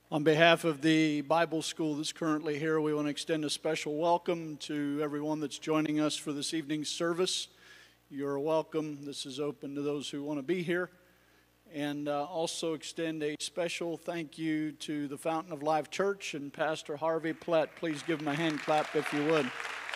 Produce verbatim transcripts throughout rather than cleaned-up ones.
On behalf of the Bible school that's currently here, we want to extend a special welcome to everyone that's joining us for this evening's service. You're welcome. This is open to those who want to be here. And uh, also extend a special thank you to the Fountain of Life Church and Pastor Harvey Platt. Please give him a hand clap if you would.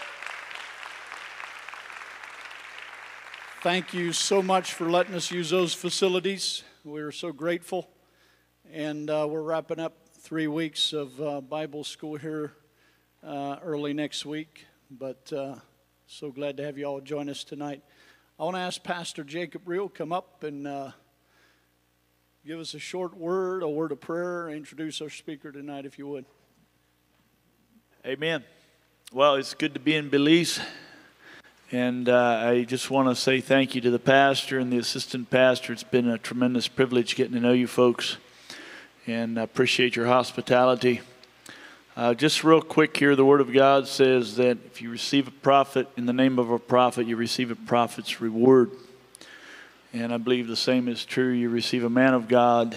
Thank you so much for letting us use those facilities. We're so grateful. And uh, we're wrapping up three weeks of uh, Bible school here uh, early next week. But uh, so glad to have you all join us tonight. I want to ask Pastor Jacob Reel come up and uh, give us a short word, a word of prayer, introduce our speaker tonight if you would. Amen. Well, it's good to be in Belize. And uh, I just want to say thank you to the pastor and the assistant pastor. It's been a tremendous privilege getting to know you folks. And I appreciate your hospitality. Uh, just real quick here, the Word of God says that if you receive a prophet in the name of a prophet, you receive a prophet's reward. And I believe the same is true. You receive a man of God.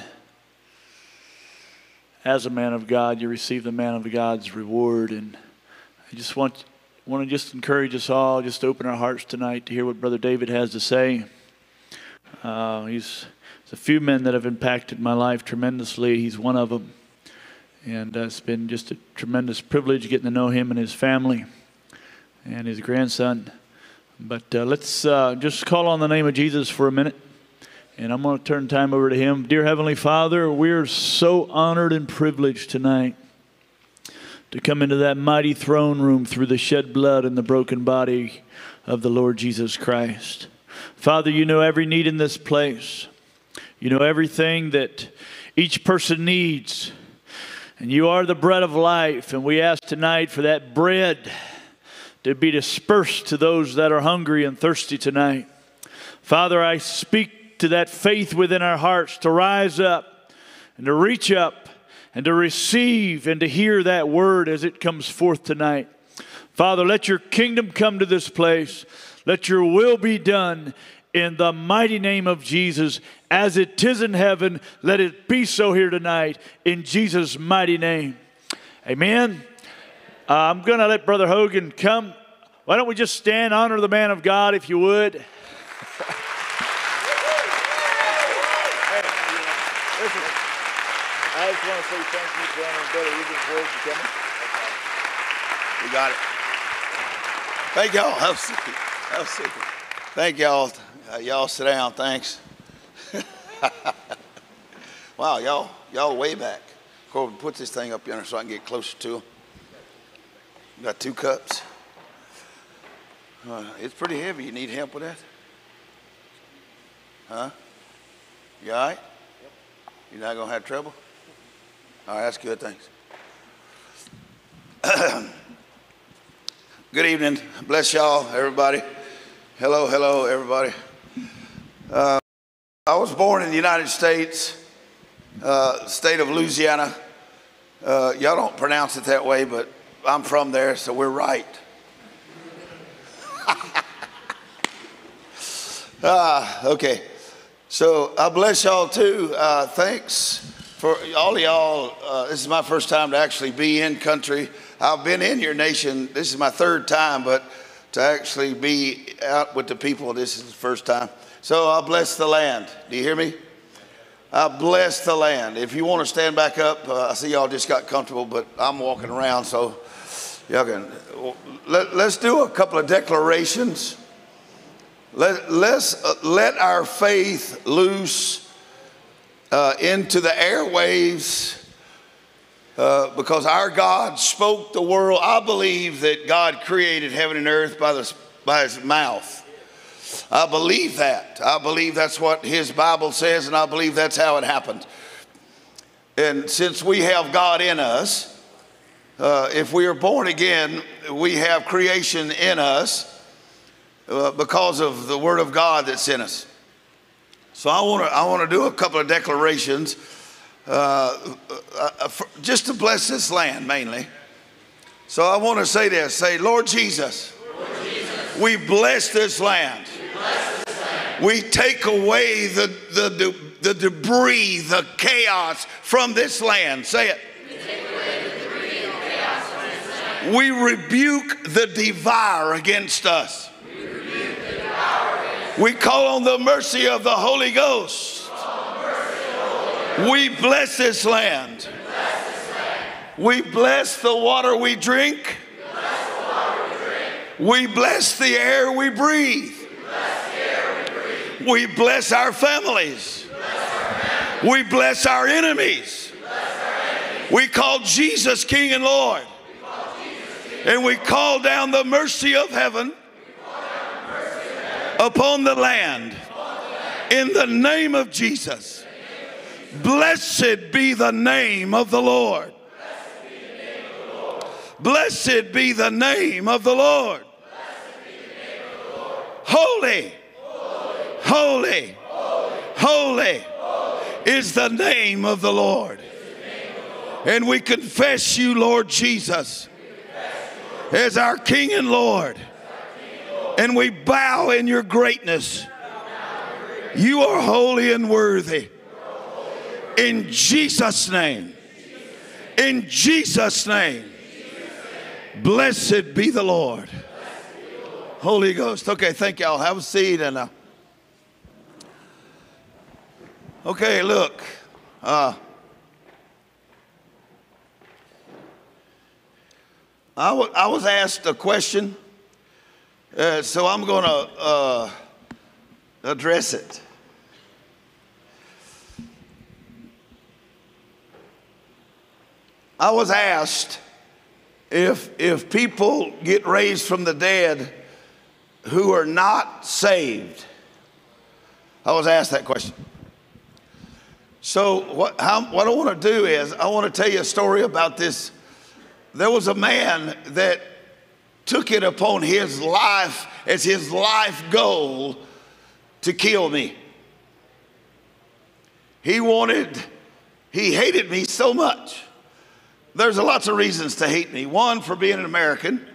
As a man of God, you receive the man of God's reward. And I just want, want to just encourage us all, just to open our hearts tonight to hear what Brother David has to say. Uh, he's... There's a few men that have impacted my life tremendously. He's one of them. And uh, it's been just a tremendous privilege getting to know him and his family and his grandson. But uh, let's uh, just call on the name of Jesus for a minute. And I'm going to turn time over to him. Dear Heavenly Father, we're so honored and privileged tonight to come into that mighty throne room through the shed blood and the broken body of the Lord Jesus Christ. Father, you know every need in this place. You know everything that each person needs. And you are the bread of life. And we ask tonight for that bread to be dispersed to those that are hungry and thirsty tonight. Father, I speak to that faith within our hearts to rise up and to reach up and to receive and to hear that word as it comes forth tonight. Father, let your kingdom come to this place. Let your will be done in the mighty name of Jesus. As it is in heaven, let it be so here tonight. In Jesus' mighty name. Amen. Uh, I'm going to let Brother Hogan come. Why don't we just stand, honor the man of God, if you would. Listen, I just want to say thank you for honoring Brother Hogan's words for coming. We got it. Thank y'all. Have a seat. Have a seat. Thank y'all. Uh, y'all sit down. Thanks. Wow, y'all, y'all way back. Corbin, put this thing up yonder so I can get closer to him. Got two cups. Uh, it's pretty heavy. You need help with that? Huh? You all right? Yep. You're not going to have trouble? All right, that's good. Thanks. Good evening. Bless y'all, everybody. Hello, hello, everybody. Uh, I was born in the United States, uh, state of Louisiana. Uh, y'all don't pronounce it that way, but I'm from there, so we're right. uh, okay, so I bless y'all too. Uh, thanks for all of y'all. Uh, this is my first time to actually be in country. I've been in your nation. This is my third time, but to actually be out with the people, this is the first time. So I bless the land. Do you hear me? I bless the land. If you want to stand back up, uh, I see y'all just got comfortable, but I'm walking around, so y'all can. Let, let's do a couple of declarations. Let, let's uh, let our faith loose uh, into the airwaves uh, because our God spoke the world. I believe that God created heaven and earth by, the, by his mouth. I believe that. I believe that's what his Bible says, and I believe that's how it happened. And since we have God in us, uh, if we are born again, we have creation in us uh, because of the Word of God that's in us. So I want to I want to do a couple of declarations uh, uh, for, just to bless this land mainly. So I want to say this. Say, Lord Jesus, Lord Jesus, we bless this land. We take away the, the, the debris, the chaos from this land. Say it. We rebuke the devourer against us. We call on the mercy of the Holy Ghost. We bless this land. We bless the water we drink. We bless the air we breathe. We bless our families. We bless our enemies. We call Jesus King and Lord. And we call down the mercy of heaven upon the land in the name of Jesus. Blessed be the name of the Lord. Blessed be the name of the Lord. Holy, holy, holy is the name of the Lord. And we confess you, Lord Jesus, as our King and Lord. And we bow in your greatness. You are holy and worthy. In Jesus' name. In Jesus' name. Blessed be the Lord. Holy Ghost. Okay, thank y'all. Have a seat. And uh, okay, look. Uh, I, w- I was asked a question, uh, so I'm going to uh, address it. I was asked if, if people get raised from the dead who are not saved. I was asked that question. So what, how, what I want to do is I want to tell you a story about this. There was a man that took it upon his life as his life goal to kill me. He wanted, he hated me so much. There's lots of reasons to hate me. One, for being an American.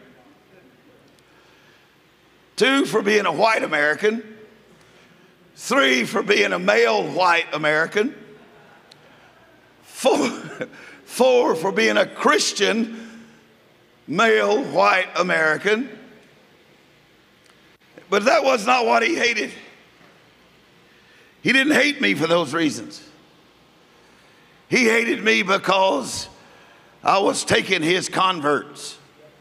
Two, for being a white American. Three, for being a male white American. Four, four for being a Christian male white American. But that was not what he hated. He didn't hate me for those reasons. He hated me because I was taking his converts.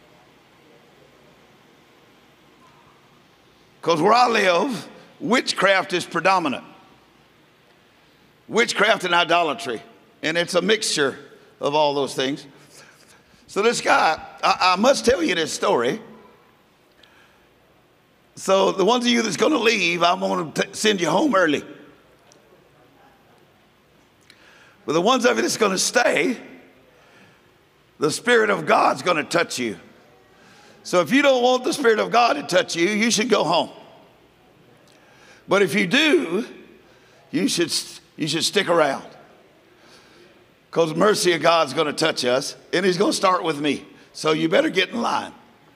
Because where I live, witchcraft is predominant. Witchcraft and idolatry. And it's a mixture of all those things. So this guy, I, I must tell you this story. So the ones of you that's going to leave, I'm going to send you home early. But the ones of you that's going to stay, the Spirit of God's going to touch you. So if you don't want the Spirit of God to touch you, you should go home. But if you do, you should, you should stick around. Because the mercy of God's going to touch us, and he's going to start with me. So you better get in line.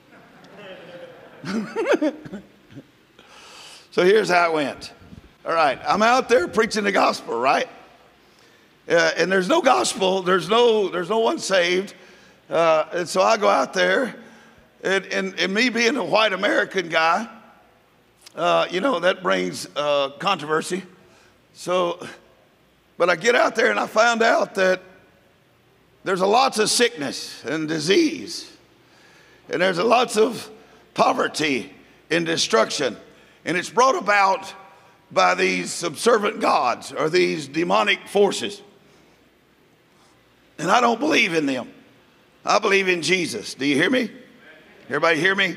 So here's how it went. All right, I'm out there preaching the gospel, right? Uh, and there's no gospel. There's no, there's no one saved. Uh, and so I go out there, and, and, and me being a white American guy, uh, you know, that brings uh, controversy. So, but I get out there and I found out that there's a lots of sickness and disease. And there's a lots of poverty and destruction. And it's brought about by these subservient gods or these demonic forces. And I don't believe in them. I believe in Jesus. Do you hear me? Everybody hear me?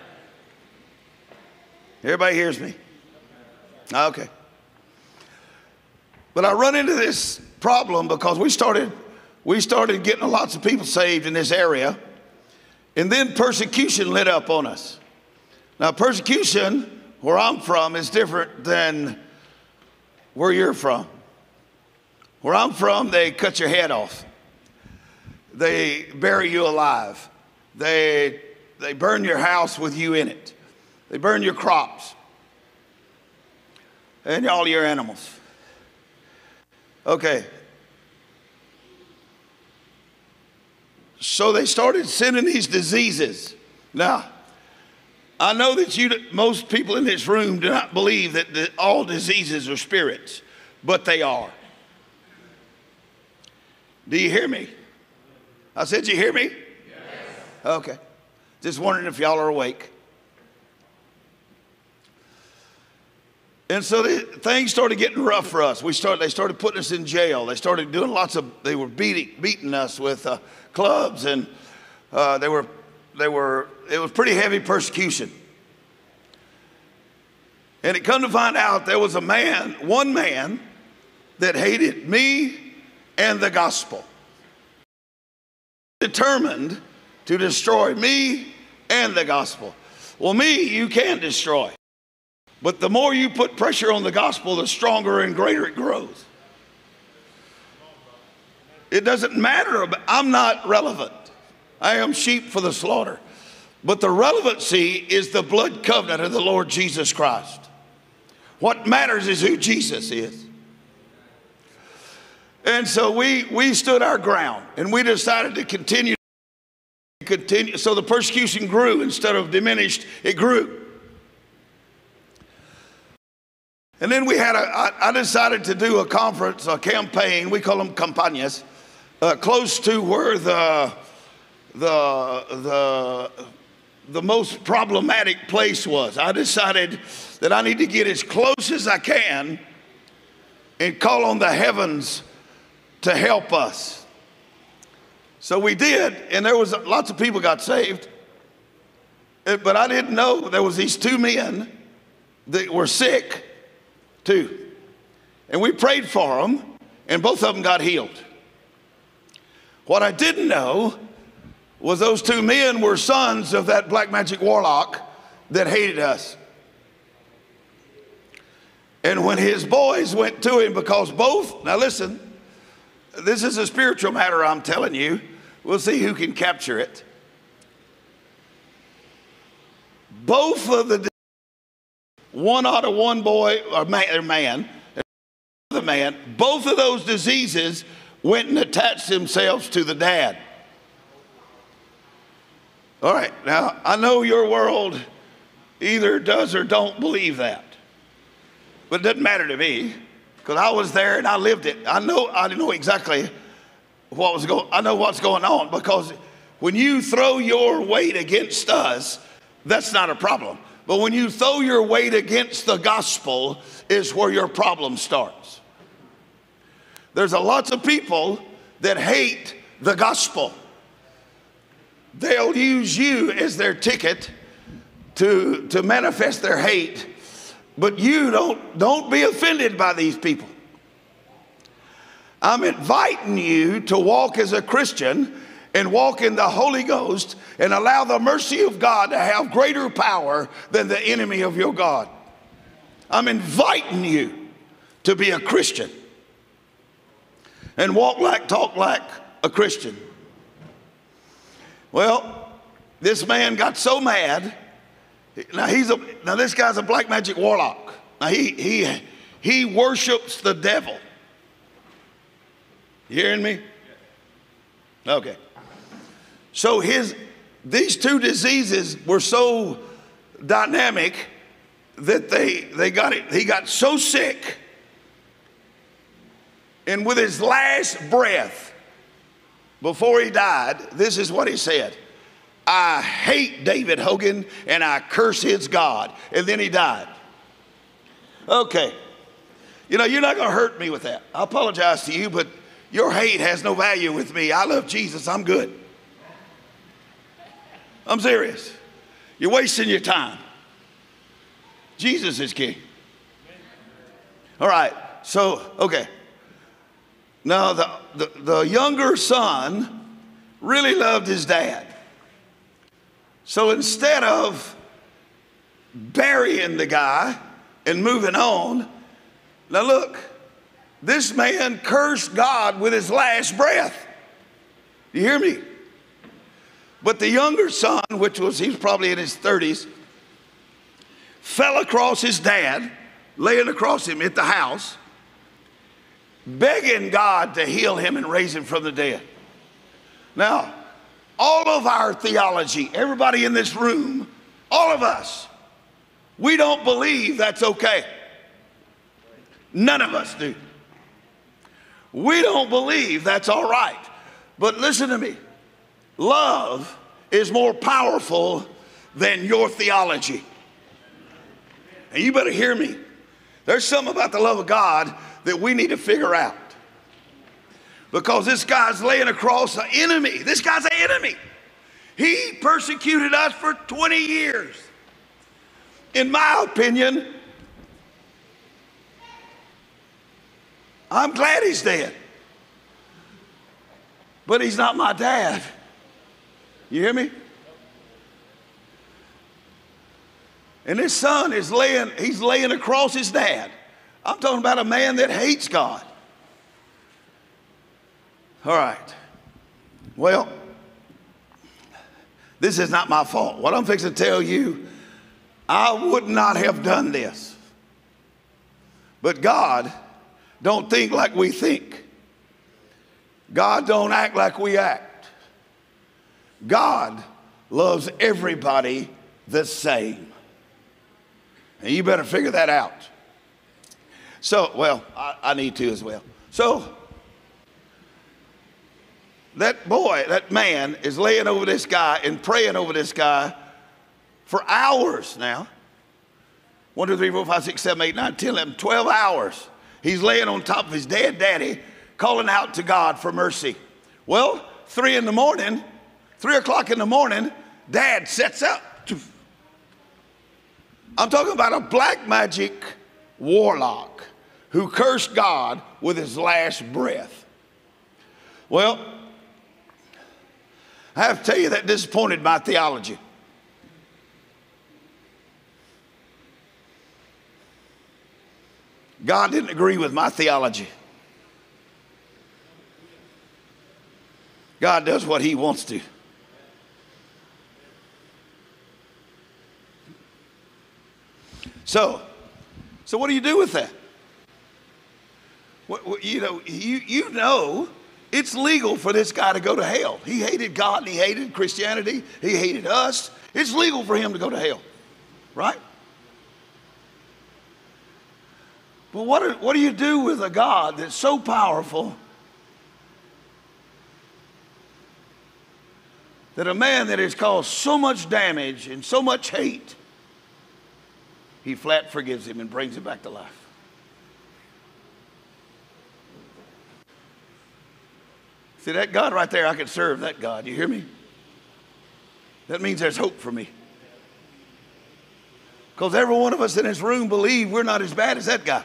Everybody hears me? Okay. But I run into this problem because we started, we started getting lots of people saved in this area. And then persecution lit up on us. Now persecution, where I'm from, is different than where you're from. Where I'm from, they cut your head off. They bury you alive. They, they burn your house with you in it. They burn your crops and all your animals. Okay. So they started sending these diseases. Now, I know that you, most people in this room do not believe that the, all diseases are spirits, but they are. Do you hear me? I said, you hear me? Yes. Okay. Just wondering if y'all are awake. And so the, things started getting rough for us. We started, they started putting us in jail. They started doing lots of, they were beating, beating us with uh, clubs, and uh, they were, they were, it was pretty heavy persecution. And it come to find out there was a man, one man, that hated me and the gospel. Determined to destroy me and the gospel. Well, me, you can destroy. But the more you put pressure on the gospel, the stronger and greater it grows. It doesn't matter. About, I'm not relevant. I am sheep for the slaughter. But the relevancy is the blood covenant of the Lord Jesus Christ. What matters is who Jesus is. And so we, we stood our ground, and we decided to continue. continue. So the persecution grew instead of diminished, it grew. And then we had a, I, I decided to do a conference, a campaign, we call them campañas, uh, close to where the, the, the, the most problematic place was. I decided that I need to get as close as I can and call on the heavens to help us. So we did, and there was lots of people got saved. But I didn't know there was these two men that were sick too. And we prayed for them, and both of them got healed. What I didn't know was those two men were sons of that black magic warlock that hated us. And when his boys went to him, because both, now listen, this is a spiritual matter, I'm telling you. We'll see who can capture it. Both of the, one out of one boy, or man, or man, the man, both of those diseases went and attached themselves to the dad. All right, now I know your world either does or don't believe that. But it doesn't matter to me, because I was there and I lived it. I know, I know exactly what was going, I know what's going on, because when you throw your weight against us, that's not a problem. But when you throw your weight against the gospel is where your problem starts. There's a lots of people that hate the gospel. They'll use you as their ticket to, to manifest their hate. But you don't, don't be offended by these people. I'm inviting you to walk as a Christian and walk in the Holy Ghost and allow the mercy of God to have greater power than the enemy of your God. I'm inviting you to be a Christian and walk like, talk like a Christian. Well, this man got so mad. Now he's a, now this guy's a black magic warlock. Now he he he worships the devil. You hearing me? Okay. So his these two diseases were so dynamic that they they got it. He got so sick, and with his last breath before he died, this is what he said: I hate David Hogan and I curse his God. And then he died. Okay. You know, you're not going to hurt me with that. I apologize to you, but your hate has no value with me. I love Jesus. I'm good. I'm serious. You're wasting your time. Jesus is king. All right. So, okay. Now, the, the, the younger son really loved his dad. So instead of burying the guy and moving on, now look, this man cursed God with his last breath. You hear me? But the younger son, which was, he was probably in his thirties, fell across his dad, laying across him at the house, begging God to heal him and raise him from the dead. Now, all of our theology, everybody in this room, all of us, we don't believe that's okay. None of us do. We don't believe that's all right. But listen to me. Love is more powerful than your theology. And you better hear me. There's something about the love of God that we need to figure out. Because this guy's laying across an enemy. This guy's an enemy. He persecuted us for twenty years. In my opinion, I'm glad he's dead. But he's not my dad. You hear me? And his son is laying, he's laying across his dad. I'm talking about a man that hates God. All right. Well, this is not my fault. What I'm fixing to tell you, I would not have done this. But God don't think like we think. God don't act like we act. God loves everybody the same. And you better figure that out. So, well, I, I need to as well. So, that boy, that man is laying over this guy and praying over this guy for hours now. One, two, three, four, five, six, seven, eight, nine, ten, eleven, twelve hours. He's laying on top of his dead daddy, calling out to God for mercy. Well, three in the morning, three o'clock in the morning, dad sets up. I'm talking about a black magic warlock who cursed God with his last breath. Well, I have to tell you that disappointed my theology. God didn't agree with my theology. God does what he wants to. So, so what do you do with that? What, what, you know, you, you know it's legal for this guy to go to hell. He hated God and he hated Christianity. He hated us. It's legal for him to go to hell, right? But what do, what do you do with a God that's so powerful that a man that has caused so much damage and so much hate, he flat forgives him and brings him back to life? See, that God right there, I could serve that God. You hear me? That means there's hope for me. Because every one of us in this room believe we're not as bad as that guy.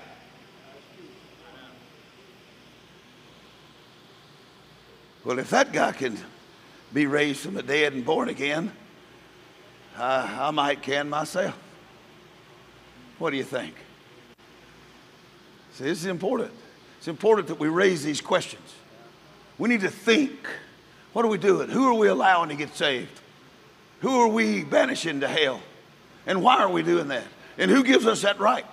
Well, if that guy can be raised from the dead and born again, I, I might can myself. What do you think? See, this is important. It's important that we raise these questions. We need to think, what are we doing? Who are we allowing to get saved? Who are we banishing to hell? And why are we doing that? And who gives us that right?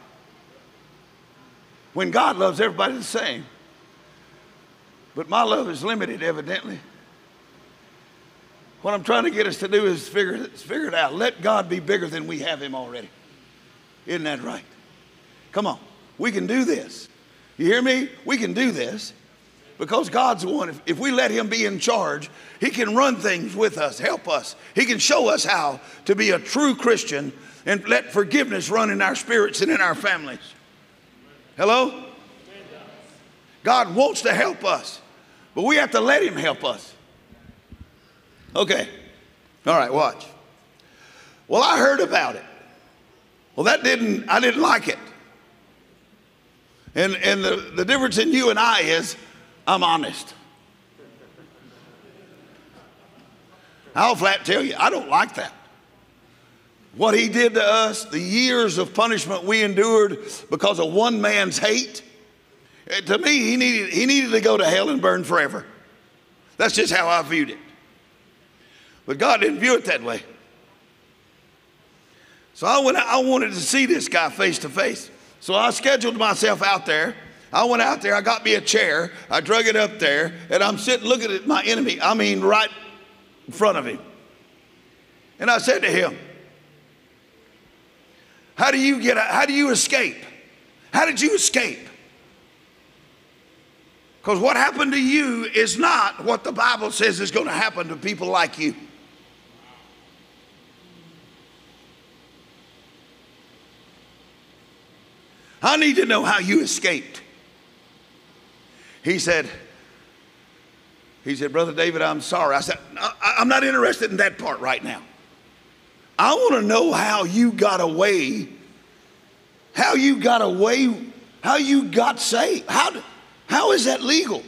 When God loves everybody the same. But my love is limited, evidently. What I'm trying to get us to do is figure, figure it out. Let God be bigger than we have him already. Isn't that right? Come on. We can do this. You hear me? We can do this. Because God's the one. If, if we let him be in charge, he can run things with us, help us. He can show us how to be a true Christian and let forgiveness run in our spirits and in our families. Hello? God wants to help us, but we have to let him help us. Okay. All right, watch. Well, I heard about it. Well, that didn't, I didn't like it. And, and the, the difference in you and I is I'm honest. I'll flat tell you, I don't like that. What he did to us, the years of punishment we endured because of one man's hate, to me, he needed, he needed to go to hell and burn forever. That's just how I viewed it. But God didn't view it that way. So I, went, I wanted to see this guy face to face. So I scheduled myself out there I went out there, I got me a chair, I drug it up there, and I'm sitting looking at my enemy, I mean right in front of him. And I said to him, how do you get, how do you escape? How did you escape? Because what happened to you is not what the Bible says is going to happen to people like you. I need to know how you escaped. He said, he said, Brother David, I'm sorry. I said, I, I'm not interested in that part right now. I want to know how you got away, how you got away, how you got saved. How, how is that legal?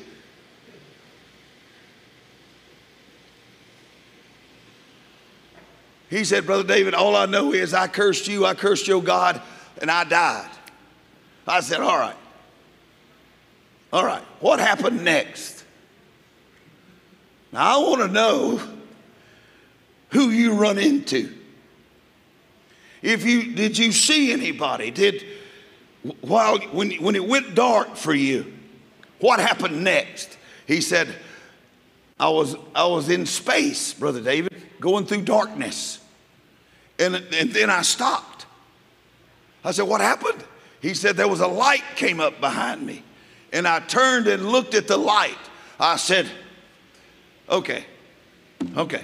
He said, Brother David, all I know is I cursed you, I cursed your God, and I died. I said, all right. All right, what happened next? Now I want to know who you run into. If you, did you see anybody? Did, while, when, when it went dark for you, what happened next? He said, I was, I was in space, Brother David, going through darkness. And, and then I stopped. I said, what happened? He said, there was a light came up behind me. And I turned and looked at the light. I said, okay, okay.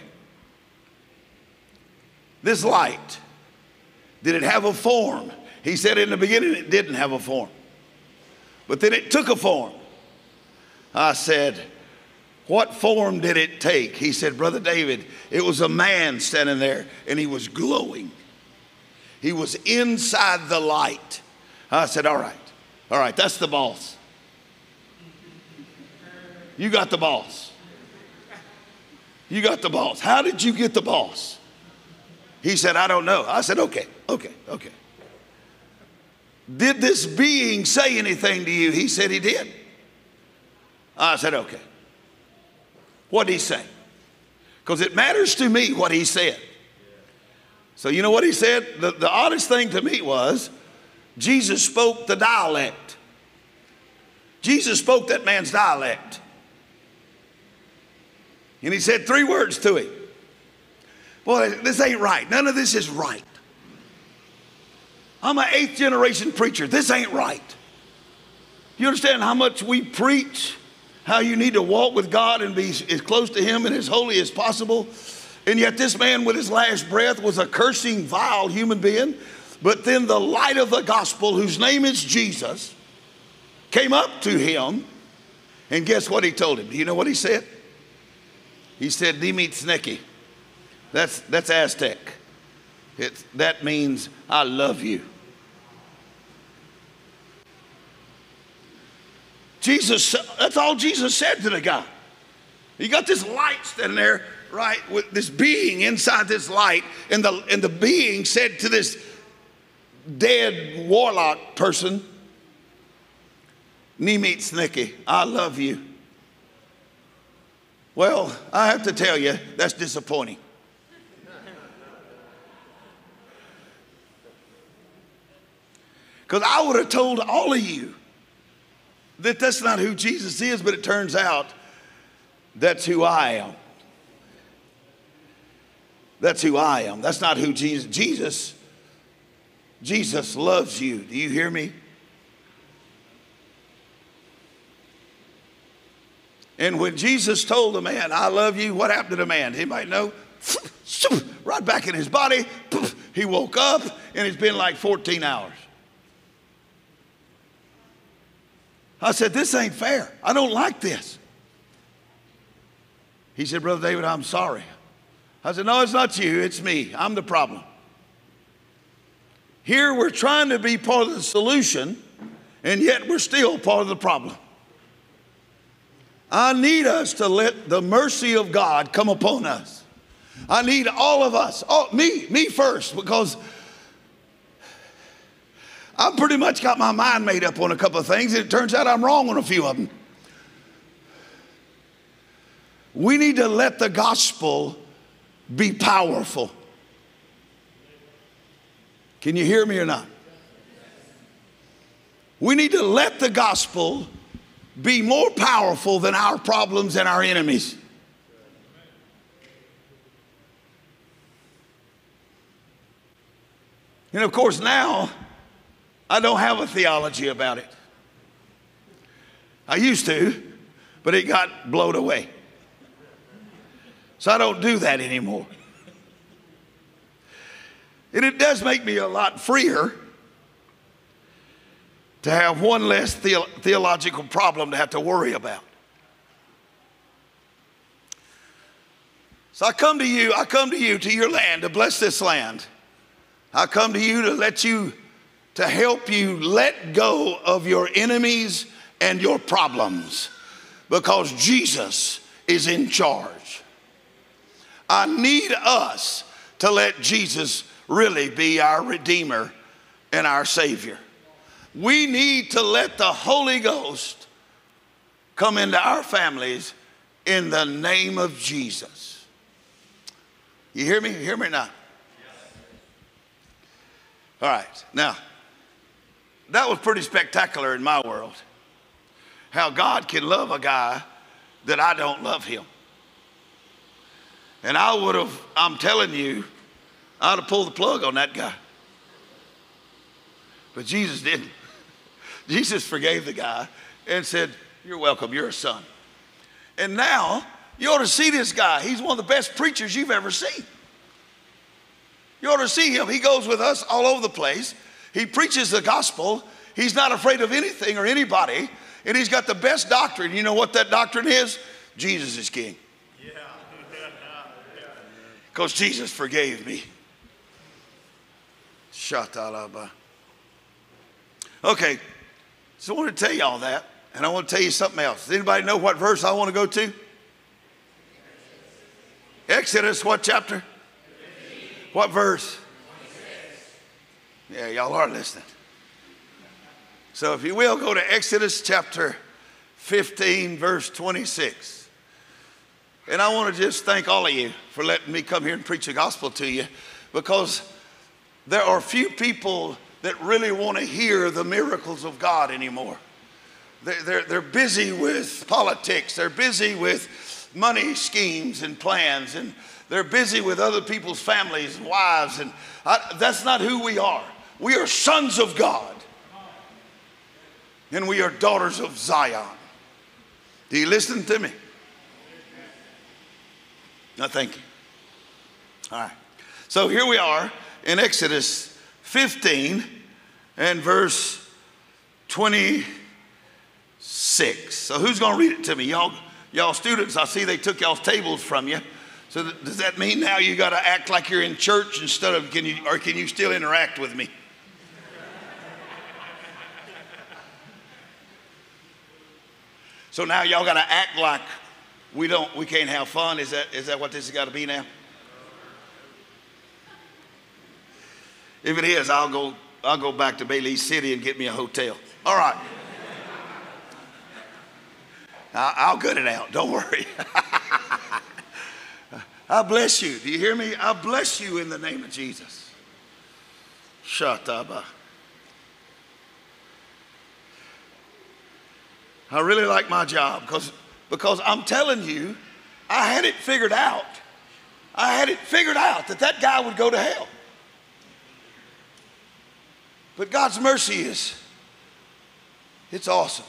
This light, did it have a form? He said in the beginning it didn't have a form. But then it took a form. I said, what form did it take? He said, Brother David, it was a man standing there and he was glowing. He was inside the light. I said, all right, all right, that's the boss. You got the boss. You got the boss. How did you get the boss? He said, I don't know. I said, okay, okay, okay. Did this being say anything to you? He said he did. I said, okay. What did he say? Because it matters to me what he said. So you know what he said? The, the oddest thing to me was Jesus spoke the dialect. Jesus spoke that man's dialect. And he said three words to him. Boy, this ain't right. None of this is right. I'm an eighth generation preacher. This ain't right. You understand how much we preach, how you need to walk with God and be as close to him and as holy as possible. And yet this man with his last breath was a cursing, vile human being. But then the light of the gospel, whose name is Jesus, came up to him. And guess what he told him? Do you know what he said? He said, Dimitzneki. That's, that's Aztec. It's, that means, I love you. Jesus, that's all Jesus said to the guy. You got this light standing there, right, with this being inside this light, and the, and the being said to this dead warlock person, Nimitzniki, I love you. Well, I have to tell you, that's disappointing. Because I would have told all of you that that's not who Jesus is, but it turns out that's who I am. That's who I am. That's not who Jesus, Jesus, Jesus loves you. Do you hear me? And when Jesus told the man, I love you, what happened to the man? Anybody know? Right back in his body. He woke up and it's been like fourteen hours. I said, this ain't fair. I don't like this. He said, Brother David, I'm sorry. I said, no, it's not you. It's me. I'm the problem. Here we're trying to be part of the solution, and yet we're still part of the problem. I need us to let the mercy of God come upon us. I need all of us, oh, me, me first, because I've pretty much got my mind made up on a couple of things, and it turns out I'm wrong on a few of them. We need to let the gospel be powerful. Can you hear me or not? We need to let the gospel be more powerful than our problems and our enemies. And of course now, I don't have a theology about it. I used to, but it got blown away. So I don't do that anymore. And it does make me a lot freer to have one less the- theological problem to have to worry about. So I come to you, I come to you, to your land, to bless this land. I come to you to let you, to help you let go of your enemies and your problems, because Jesus is in charge. I need us to let Jesus really be our Redeemer and our Savior. We need to let the Holy Ghost come into our families in the name of Jesus. You hear me? You hear me now? All right. Now, that was pretty spectacular in my world. How God can love a guy that I don't love him. And I would have, I'm telling you, I'd have pulled the plug on that guy. But Jesus didn't. Jesus forgave the guy and said, you're welcome, you're a son. And now, you ought to see this guy. He's one of the best preachers you've ever seen. You ought to see him. He goes with us all over the place. He preaches the gospel. He's not afraid of anything or anybody. And he's got the best doctrine. You know what that doctrine is? Jesus is king. Yeah. Because Jesus forgave me. Shatalaba. Okay, so I want to tell you all that, and I want to tell you something else. Does anybody know what verse I want to go to? Exodus, what chapter? What verse? Yeah, y'all are listening. So if you will, go to Exodus chapter fifteen, verse twenty-six. And I want to just thank all of you for letting me come here and preach the gospel to you, because there are few people that really want to hear the miracles of God anymore. They're, they're, they're busy with politics. They're busy with money schemes and plans, and they're busy with other people's families and wives. And I, that's not who we are. We are sons of God. And we are daughters of Zion. Do you listen to me? No, thank you. All right. So here we are in Exodus fifteen and verse twenty-six. So who's going to read it to me? Y'all, y'all students, I see they took y'all's tables from you. So th- does that mean now you got to act like you're in church instead of, can you, or can you still interact with me? So now y'all got to act like we don't, we can't have fun. Is that, is that what this has got to be now? If it is, I'll go, I'll go back to Bailey City and get me a hotel. All right. I'll, I'll gut it out. Don't worry. I bless you. Do you hear me? I bless you in the name of Jesus. Shataba. I really like my job because, because I'm telling you, I had it figured out. I had it figured out that that guy would go to hell. But God's mercy is, it's awesome.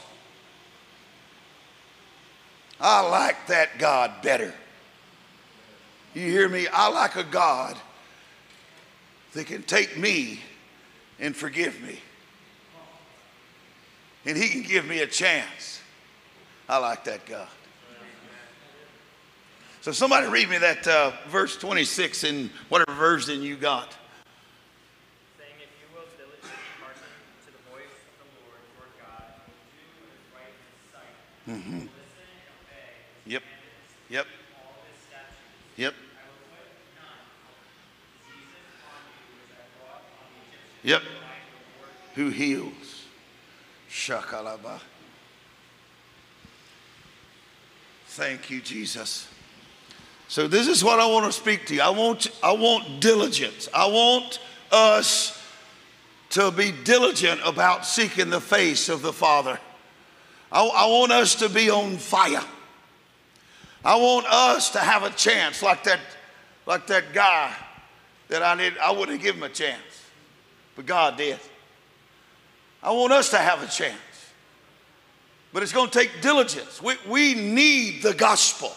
I like that God better. You hear me? I like a God that can take me and forgive me. And he can give me a chance. I like that God. So somebody read me that uh, verse twenty-six in whatever version you got. Saying, if you will diligently hearken to the voice of the Lord your God, and will do what is right in his sight, Mm-hmm. listen and obey his Yep. commandments, Yep. all his statutes. Yep. I will put none of diseases on you which I brought on the Egyptians. Yep. and I will reward you. Who heals? Shakalaba. Thank you, Jesus. So this is what I want to speak to you. I want, I want diligence. I want us to be diligent about seeking the face of the Father. I, I want us to be on fire. I want us to have a chance like that, like that guy that I did. I wouldn't give him a chance, but God did. I want us to have a chance, but it's going to take diligence. We, we need the gospel.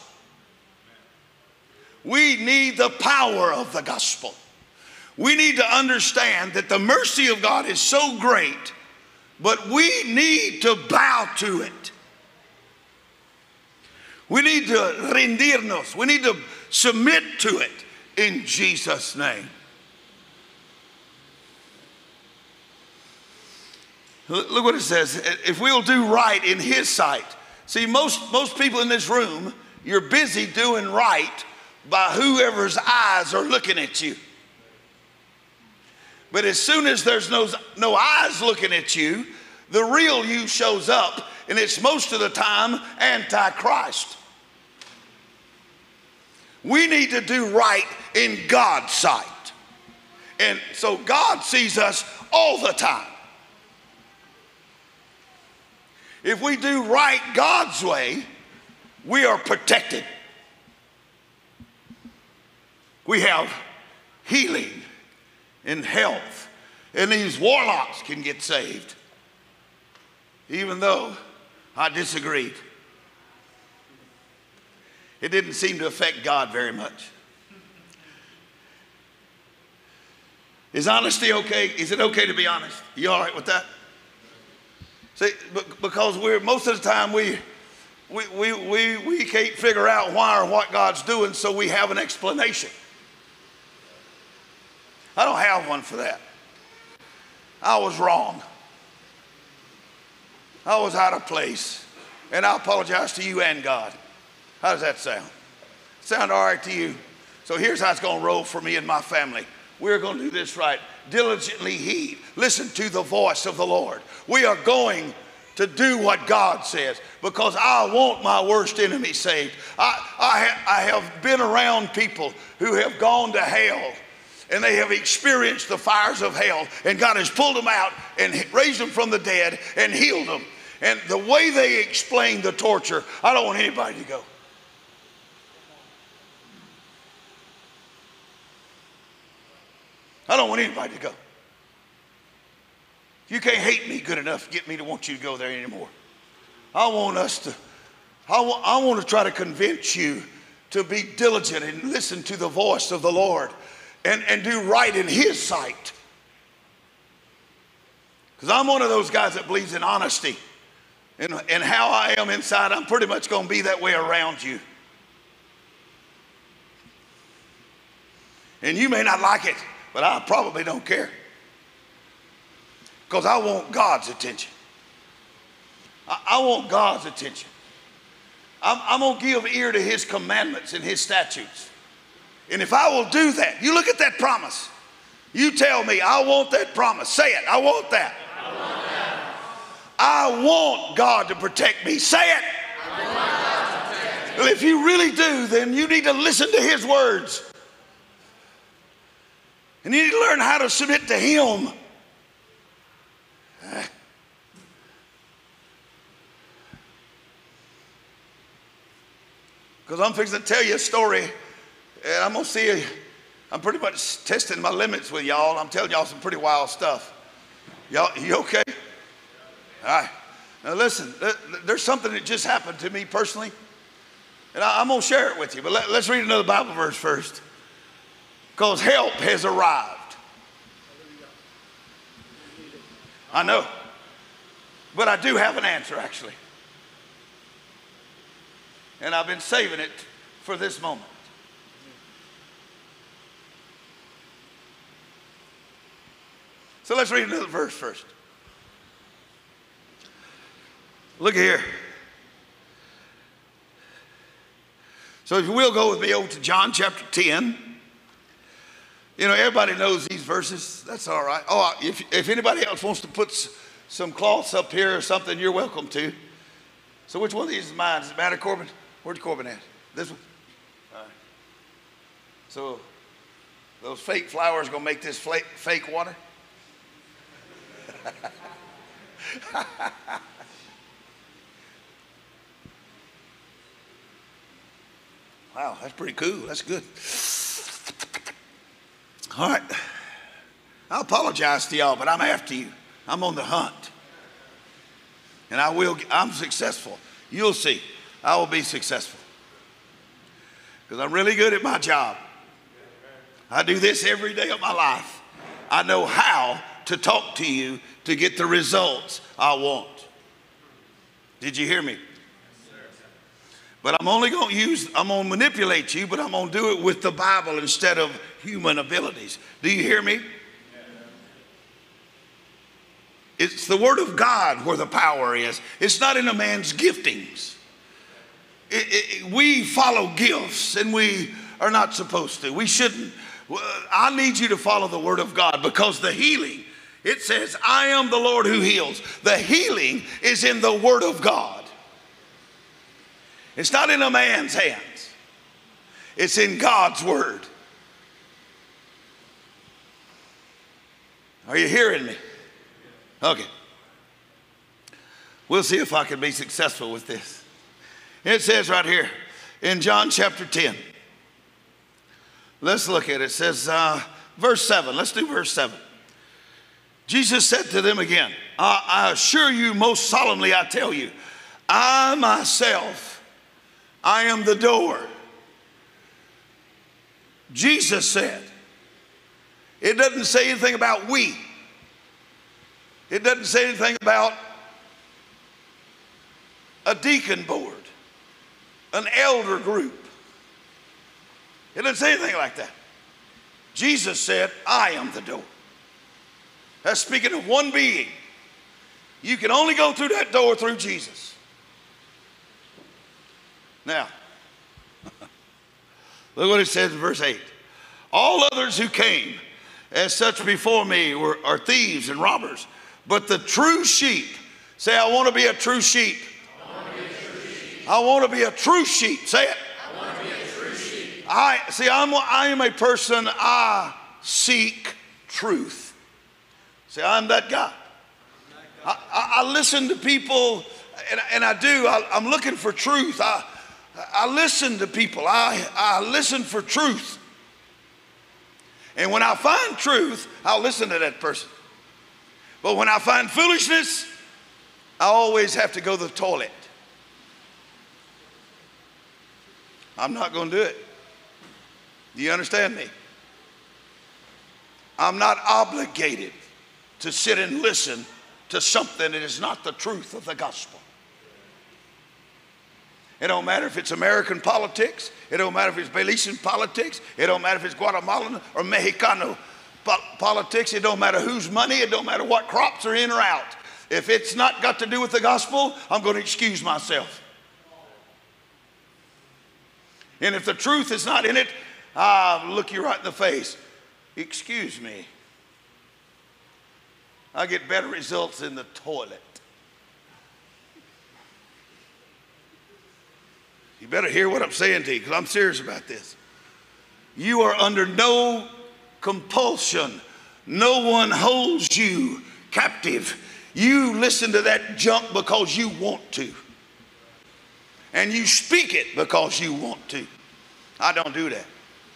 We need the power of the gospel. We need to understand that the mercy of God is so great, but we need to bow to it. We need to rendirnos. We need to submit to it in Jesus' name. Look what it says. If we'll do right in his sight. See, most, most people in this room, you're busy doing right by whoever's eyes are looking at you. But as soon as there's no, no eyes looking at you, the real you shows up, and it's most of the time anti-Christ. We need to do right in God's sight. And so God sees us all the time. If we do right God's way, we are protected. We have healing and health, and these warlocks can get saved, even though I disagreed. It didn't seem to affect God very much. Is honesty okay? Is it okay to be honest? You all right with that? See, because we're most of the time we we we we, we can't figure out why or what God's doing, so we have an explanation. I don't have one for that. I was wrong. I was out of place. And I apologize to you and God. How does that sound? Sound all right to you? So here's how it's going to roll for me and my family. We're going to do this right. Diligently heed. Listen to the voice of the Lord. We are going to do what God says, because I want my worst enemy saved. I, I, ha- I have been around people who have gone to hell, and they have experienced the fires of hell, and God has pulled them out and raised them from the dead and healed them. And the way they explain the torture, I don't want anybody to go. I don't want anybody to go. You can't hate me good enough to get me to want you to go there anymore. I want us to, I want, I want to try to convince you to be diligent and listen to the voice of the Lord and, and do right in his sight. Because I'm one of those guys that believes in honesty. And, and how I am inside, I'm pretty much going to be that way around you. And you may not like it, but I probably don't care. Because I want God's attention. I, I want God's attention. I'm, I'm going to give ear to his commandments and his statutes. And if I will do that, you look at that promise. You tell me, I want that promise. Say it, I want that. I want that. I want God to protect me. Say it. I want God to protect me. Well, if you really do, then you need to listen to his words. And you need to learn how to submit to him. Because I'm fixing to tell you a story, and I'm going to see, I'm pretty much testing my limits with y'all. I'm telling y'all some pretty wild stuff. Y'all, you okay? All right. Now listen, there's something that just happened to me personally, and I'm going to share it with you. But let, let's read another Bible verse first. Because help has arrived. I know. But I do have an answer, actually. And I've been saving it for this moment. So let's read another verse first. Look here. So if you will go with me over to John chapter ten. You know, everybody knows these verses. That's all right. Oh, if, if anybody else wants to put some cloths up here or something, you're welcome to. So which one of these is mine? Does it matter, Corbin? Where's Corbin at? This one? All right. So those fake flowers going to make this fake water? Wow, that's pretty cool. That's good. All right. I apologize to y'all, but I'm after you. I'm on the hunt. And I will, I'm successful. You'll see. I will be successful. Because I'm really good at my job. I do this every day of my life. I know how to talk to you to get the results I want. Did you hear me? But I'm only going to use, I'm going to manipulate you, but I'm going to do it with the Bible instead of human abilities. Do you hear me? It's the Word of God where the power is. It's not in a man's giftings. It, it, we follow gifts, and we are not supposed to. We shouldn't. I need you to follow the Word of God, because the healing, it says, I am the Lord who heals. The healing is in the Word of God. It's not in a man's hands. It's in God's Word. Are you hearing me? Okay. We'll see if I can be successful with this. It says right here in John chapter ten. Let's look at it. It says, uh, verse seven. Let's do verse seven. Jesus said to them again, I, I assure you, most solemnly, I tell you, I myself, I am the door. Jesus said. It doesn't say anything about we. It doesn't say anything about a deacon board, an elder group. It doesn't say anything like that. Jesus said, I am the door. That's speaking of one being. You can only go through that door through Jesus. Now, look what it says in verse eight. All others who came as such before me were, are thieves and robbers. But the true sheep, say, I want to be a true sheep. I want to be a true sheep. Say it. I want to be a true sheep. I, see, I'm, I am a person, I seek truth. See, I'm that guy. I, I, I listen to people, and, and I do. I, I'm looking for truth. I, I listen to people. I, I listen for truth. And when I find truth, I'll listen to that person. But when I find foolishness, I always have to go to the toilet. I'm not going to do it. Do you understand me? I'm not obligated to sit and listen to something that is not the truth of the gospel. It don't matter if it's American politics. It don't matter if it's Belizean politics. It don't matter if it's Guatemalan or Mexicano po- politics. It don't matter whose money. It don't matter what crops are in or out. If it's not got to do with the gospel, I'm going to excuse myself. And if the truth is not in it, I'll look you right in the face. Excuse me. I get better results in the toilet. You better hear what I'm saying to you, because I'm serious about this. You are under no compulsion. No one holds you captive. You listen to that junk because you want to. And you speak it because you want to. I don't do that.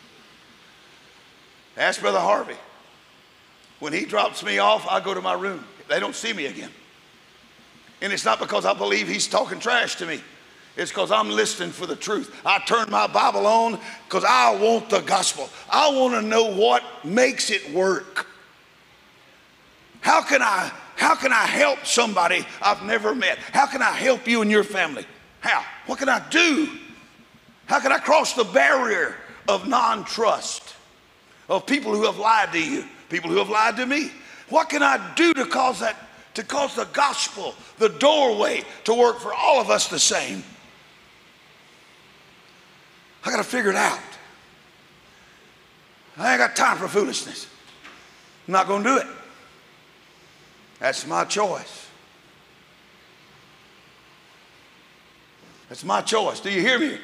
Ask Brother Harvey. When he drops me off, I go to my room. They don't see me again. And it's not because I believe he's talking trash to me. It's because I'm listening for the truth. I turn my Bible on because I want the gospel. I want to know what makes it work. How can I, how can I help somebody I've never met? How can I help you and your family? How? What can I do? How can I cross the barrier of non-trust, of people who have lied to you, people who have lied to me? What can I do to cause that, to cause the gospel, the doorway, to work for all of us the same? I got to figure it out. I ain't got time for foolishness. I'm not going to do it. That's my choice. That's my choice. Do you hear me?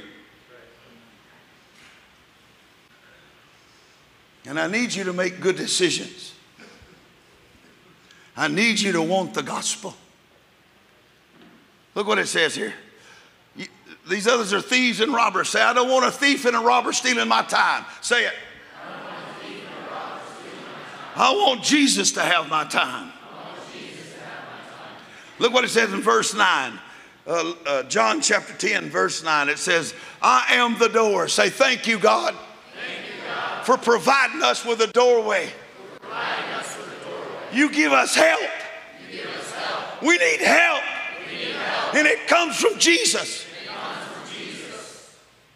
And I need you to make good decisions. I need you to want the gospel. Look what it says here. You, these others are thieves and robbers. Say, I don't want a thief and a robber stealing my time. Say it. I don't want a thief and a robber stealing my time. I want Jesus to have my time. I want Jesus to have my time. Look what it says in verse nine. Uh, uh, John chapter ten, verse nine. It says, I am the door. Say, thank you, God, Thank you, God, for providing us with a doorway. for providing us with a doorway. You give us help. You give us help. We need help. We need help. And it comes from Jesus. It comes from Jesus.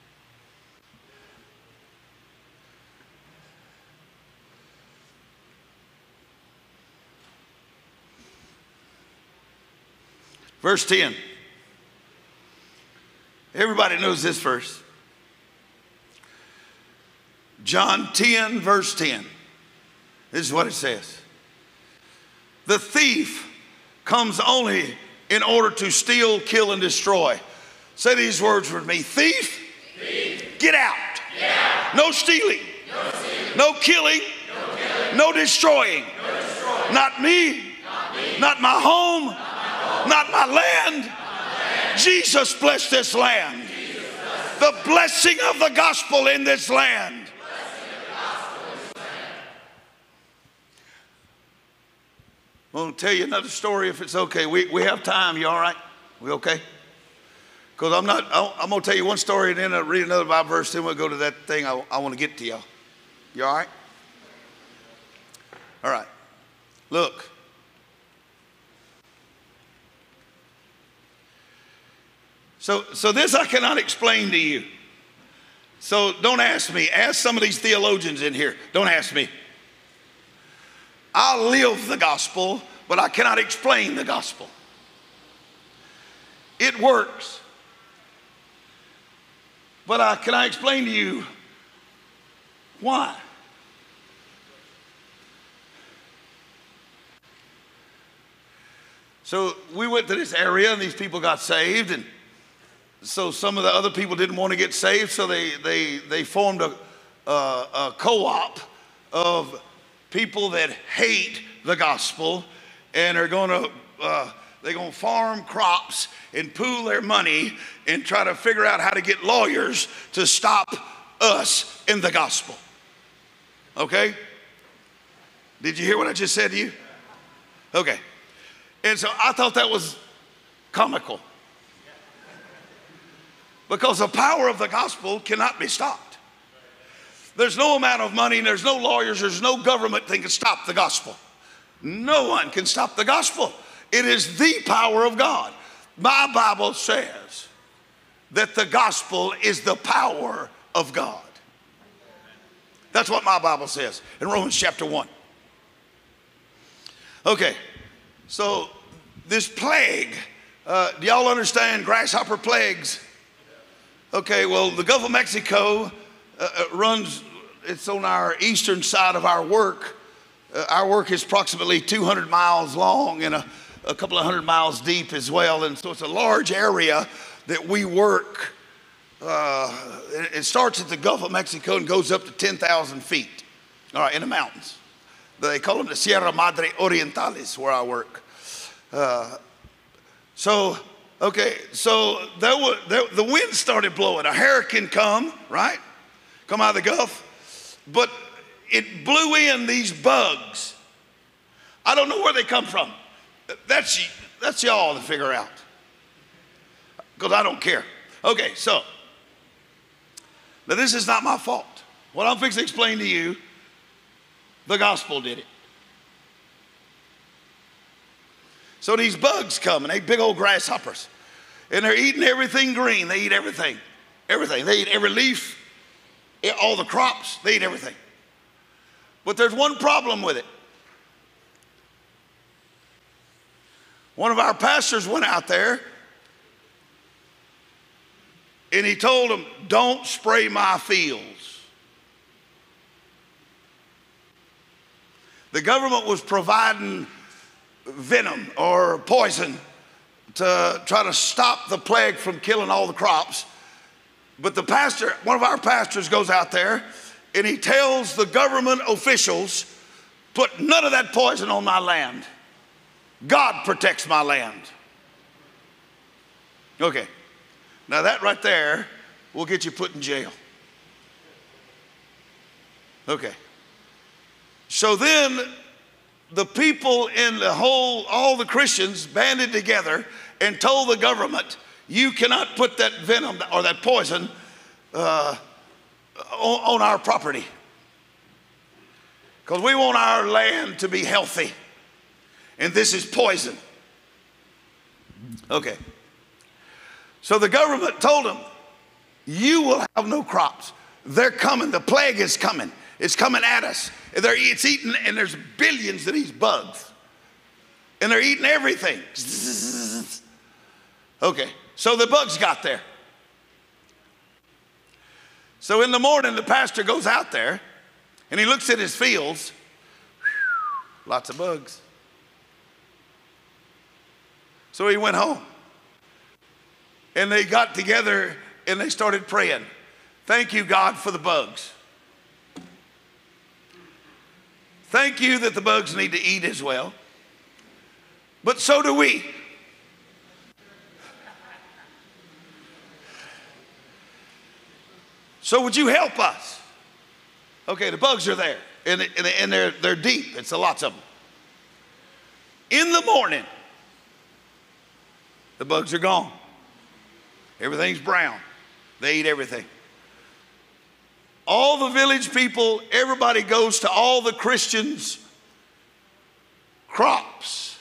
Verse ten. Everybody knows this verse. John ten, verse ten. This is what it says. The thief comes only in order to steal, kill, and destroy. Say these words with me. Thief, Thief. get out. Get out. No stealing. No stealing. No killing. No killing. No destroying. No destroying. Not me. Not me. Not my home. Not my home. Not my land. Not my land. Jesus bless this land. Jesus bless The blessing of the gospel in this land. the blessing of the gospel in this land. I'm going to tell you another story if it's okay. We, we have time. You all right? We okay? Because I'm not, I'm going to tell you one story and then I'll read another Bible verse. Then we'll go to that thing I, I want to get to y'all. You all right? All right. Look. So, so this I cannot explain to you. So don't ask me. Ask some of these theologians in here. Don't ask me. I live the gospel, but I cannot explain the gospel. It works. But I, can I explain to you why? So we went to this area and these people got saved, and so some of the other people didn't want to get saved, so they, they, they formed a, a, a co-op of people that hate the gospel and are going to uh, they're going to farm crops and pool their money and try to figure out how to get lawyers to stop us in the gospel. Okay? Did you hear what I just said to you? Okay. And so I thought that was comical. Because the power of the gospel cannot be stopped. There's no amount of money, there's no lawyers, there's no government that can stop the gospel. No one can stop the gospel. It is the power of God. My Bible says that the gospel is the power of God. That's what my Bible says in Romans chapter one. Okay, so this plague, uh, do y'all understand grasshopper plagues? Okay, well, the Gulf of Mexico uh, runs, it's on our eastern side of our work. Uh, our work is approximately two hundred miles long and a, a couple of hundred miles deep as well. And so it's a large area that we work. Uh, it, it starts at the Gulf of Mexico and goes up to ten thousand feet, all right, in the mountains. They call them the Sierra Madre Orientales where I work. Uh, so, okay, so there was, there, the wind started blowing. A hurricane come, right? Come out of the Gulf. But it blew in these bugs. I don't know where they come from. That's, that's y'all to figure out. Because I don't care. Okay, so. Now this is not my fault. What I'm fixing to explain to you, the gospel did it. So these bugs come and they big old grasshoppers. And they're eating everything green. They eat everything. Everything. They eat every leaf, all the crops. They eat everything. But there's one problem with it. One of our pastors went out there and he told them, don't spray my fields. The government was providing venom or poison to try to stop the plague from killing all the crops. But the pastor, one of our pastors goes out there and he tells the government officials, put none of that poison on my land. God protects my land. Okay. Now that right there will get you put in jail. Okay. So then the people in the whole, all the Christians banded together and told the government, you cannot put that venom or that poison uh, on, on our property, because we want our land to be healthy, and this is poison. Okay. So the government told them, you will have no crops. They're coming. The plague is coming. It's coming at us. They're, it's eating, and there's billions of these bugs. And they're eating everything. Okay, so the bugs got there. So in the morning, the pastor goes out there, and he looks at his fields. Lots of bugs. So he went home. And they got together, and they started praying. Thank you, God, for the bugs. Thank you that the bugs need to eat as well. But so do we. So would you help us? Okay, the bugs are there, and, and, and they're, they're deep. It's a lots of them. In the morning, the bugs are gone. Everything's brown. They eat everything. All the village people, everybody goes to all the Christians' crops.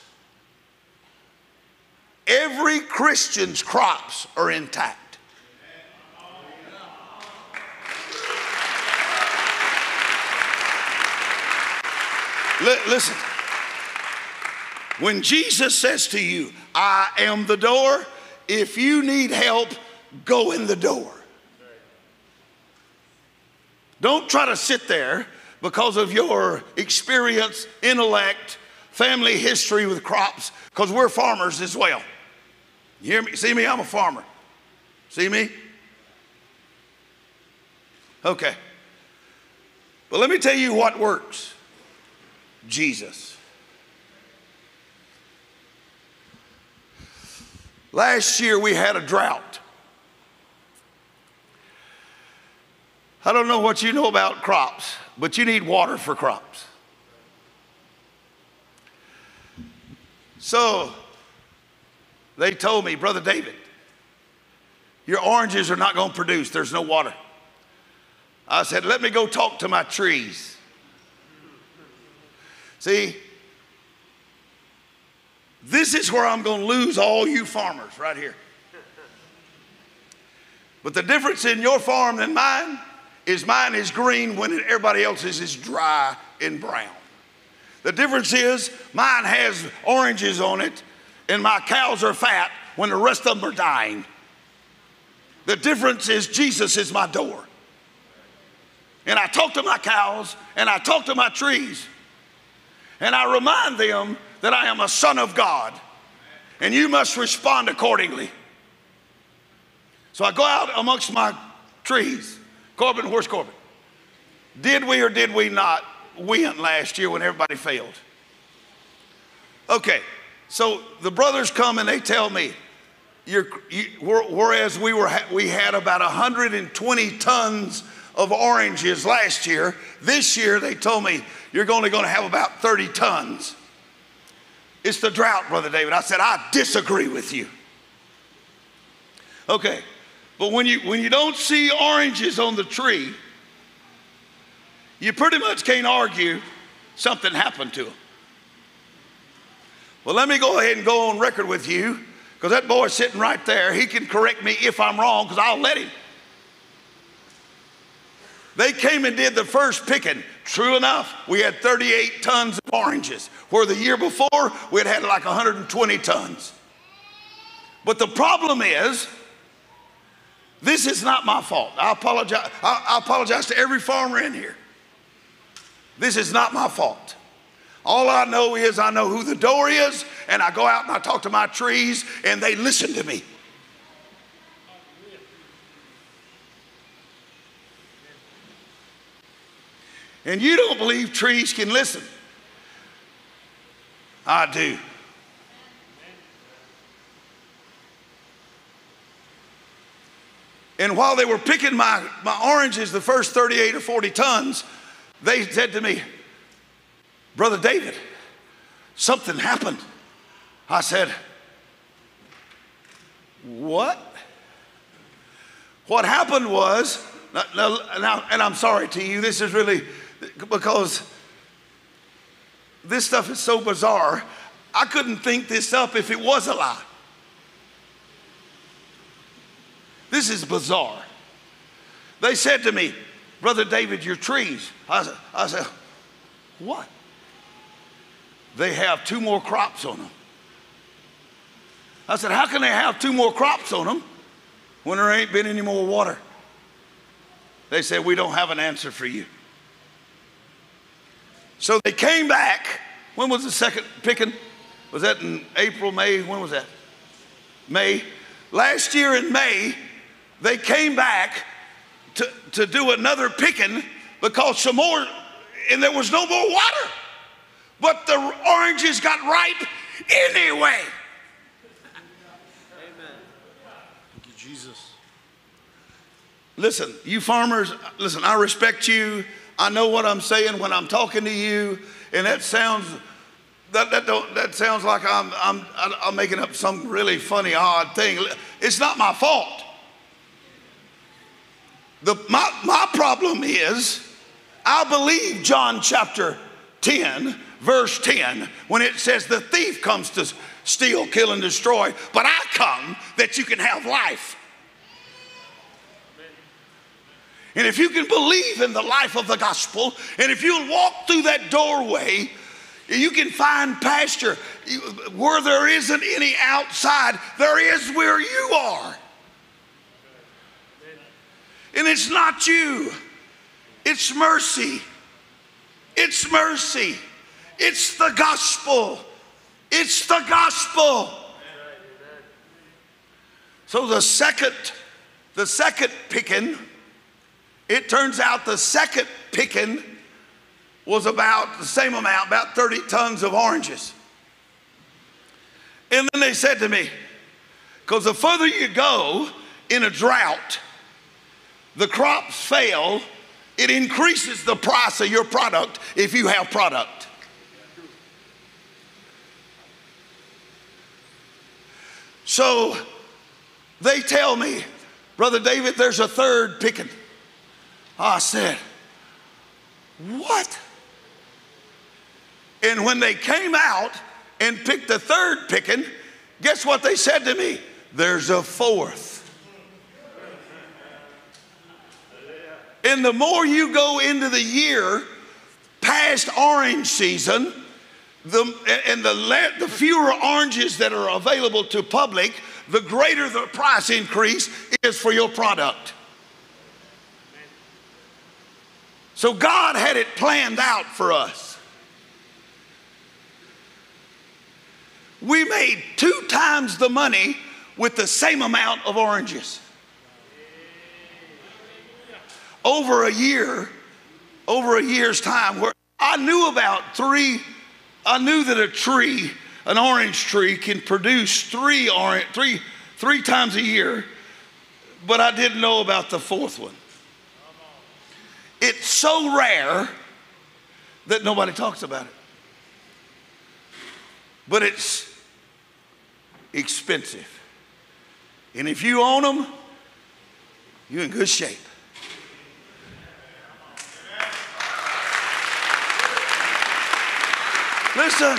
Every Christian's crops are intact. L- listen, when Jesus says to you, I am the door, if you need help, go in the door. Don't try to sit there because of your experience, intellect, family history with crops, because we're farmers as well. You hear me? See me? I'm a farmer. See me? Okay. But let me tell you what works. Jesus. Last year we had a drought. I don't know what you know about crops, but you need water for crops. So they told me, Brother David, your oranges are not going to produce. There's no water. I said, let me go talk to my trees. See, this is where I'm going to lose all you farmers right here. But the difference in your farm and mine is mine is green when everybody else's is dry and brown. The difference is mine has oranges on it and my cows are fat when the rest of them are dying. The difference is Jesus is my door. And I talk to my cows and I talk to my trees and I remind them that I am a son of God and you must respond accordingly. So I go out amongst my trees. Corbin, where's Corbin? Did we or did we not win last year when everybody failed? Okay, so the brothers come and they tell me, you're, you, whereas we were we had about one hundred twenty tons of oranges last year, this year they told me you're only going to have about thirty tons. It's the drought, Brother David. I said, I disagree with you. Okay, but when you when you don't see oranges on the tree, you pretty much can't argue something happened to them. Well, let me go ahead and go on record with you, because that boy's sitting right there. He can correct me if I'm wrong, because I'll let him. They came and did the first picking. True enough, we had thirty-eight tons of oranges, where the year before we had had like one hundred twenty tons. But the problem is, this is not my fault. I apologize. I, I apologize to every farmer in here. This is not my fault. All I know is I know who the door is, and I go out and I talk to my trees, and they listen to me. And you don't believe trees can listen. I do. And while they were picking my, my oranges, the first thirty-eight or forty tons, they said to me, Brother David, something happened. I said, what? What happened was, now, now, and I'm sorry to you, this is really, because this stuff is so bizarre, I couldn't think this up if it was a lie. This is bizarre. They said to me, Brother David, your trees. I said, I said, what? They have two more crops on them. I said, how can they have two more crops on them when there ain't been any more water? They said, we don't have an answer for you. So they came back. When was the second picking? Was that in April, May? When was that? May. Last year in May, they came back to, to do another picking because some more, and there was no more water. But the oranges got ripe anyway. Amen. Thank you, Jesus. Listen, you farmers, listen, I respect you. I know what I'm saying when I'm talking to you, and that sounds that that don't that sounds like I'm I'm I'm making up some really funny, odd thing. It's not my fault. The my my problem is I believe John chapter ten, verse ten, when it says the thief comes to steal, kill, and destroy, but I come that you can have life. And if you can believe in the life of the gospel, and if you'll walk through that doorway, you can find pasture. Where there isn't any outside, there is where you are. And it's not you. It's mercy. It's mercy. It's the gospel. It's the gospel. So the second, the second picking, it turns out the second picking was about the same amount, about thirty tons of oranges. And then they said to me, because the further you go in a drought, the crops fail, it increases the price of your product if you have product. So they tell me, Brother David, there's a third picking. I said, what? And when they came out and picked the third picking, guess what they said to me? There's a fourth. And the more you go into the year past orange season, the, and the, le- the fewer oranges that are available to public, the greater the price increase is for your product. So God had it planned out for us. We made two times the money with the same amount of oranges. Over a year, over a year's time, where I knew about three, I knew that a tree, an orange tree, can produce three orange, three, three times a year, but I didn't know about the fourth one. It's so rare that nobody talks about it. But it's expensive. And if you own them, you're in good shape. Listen,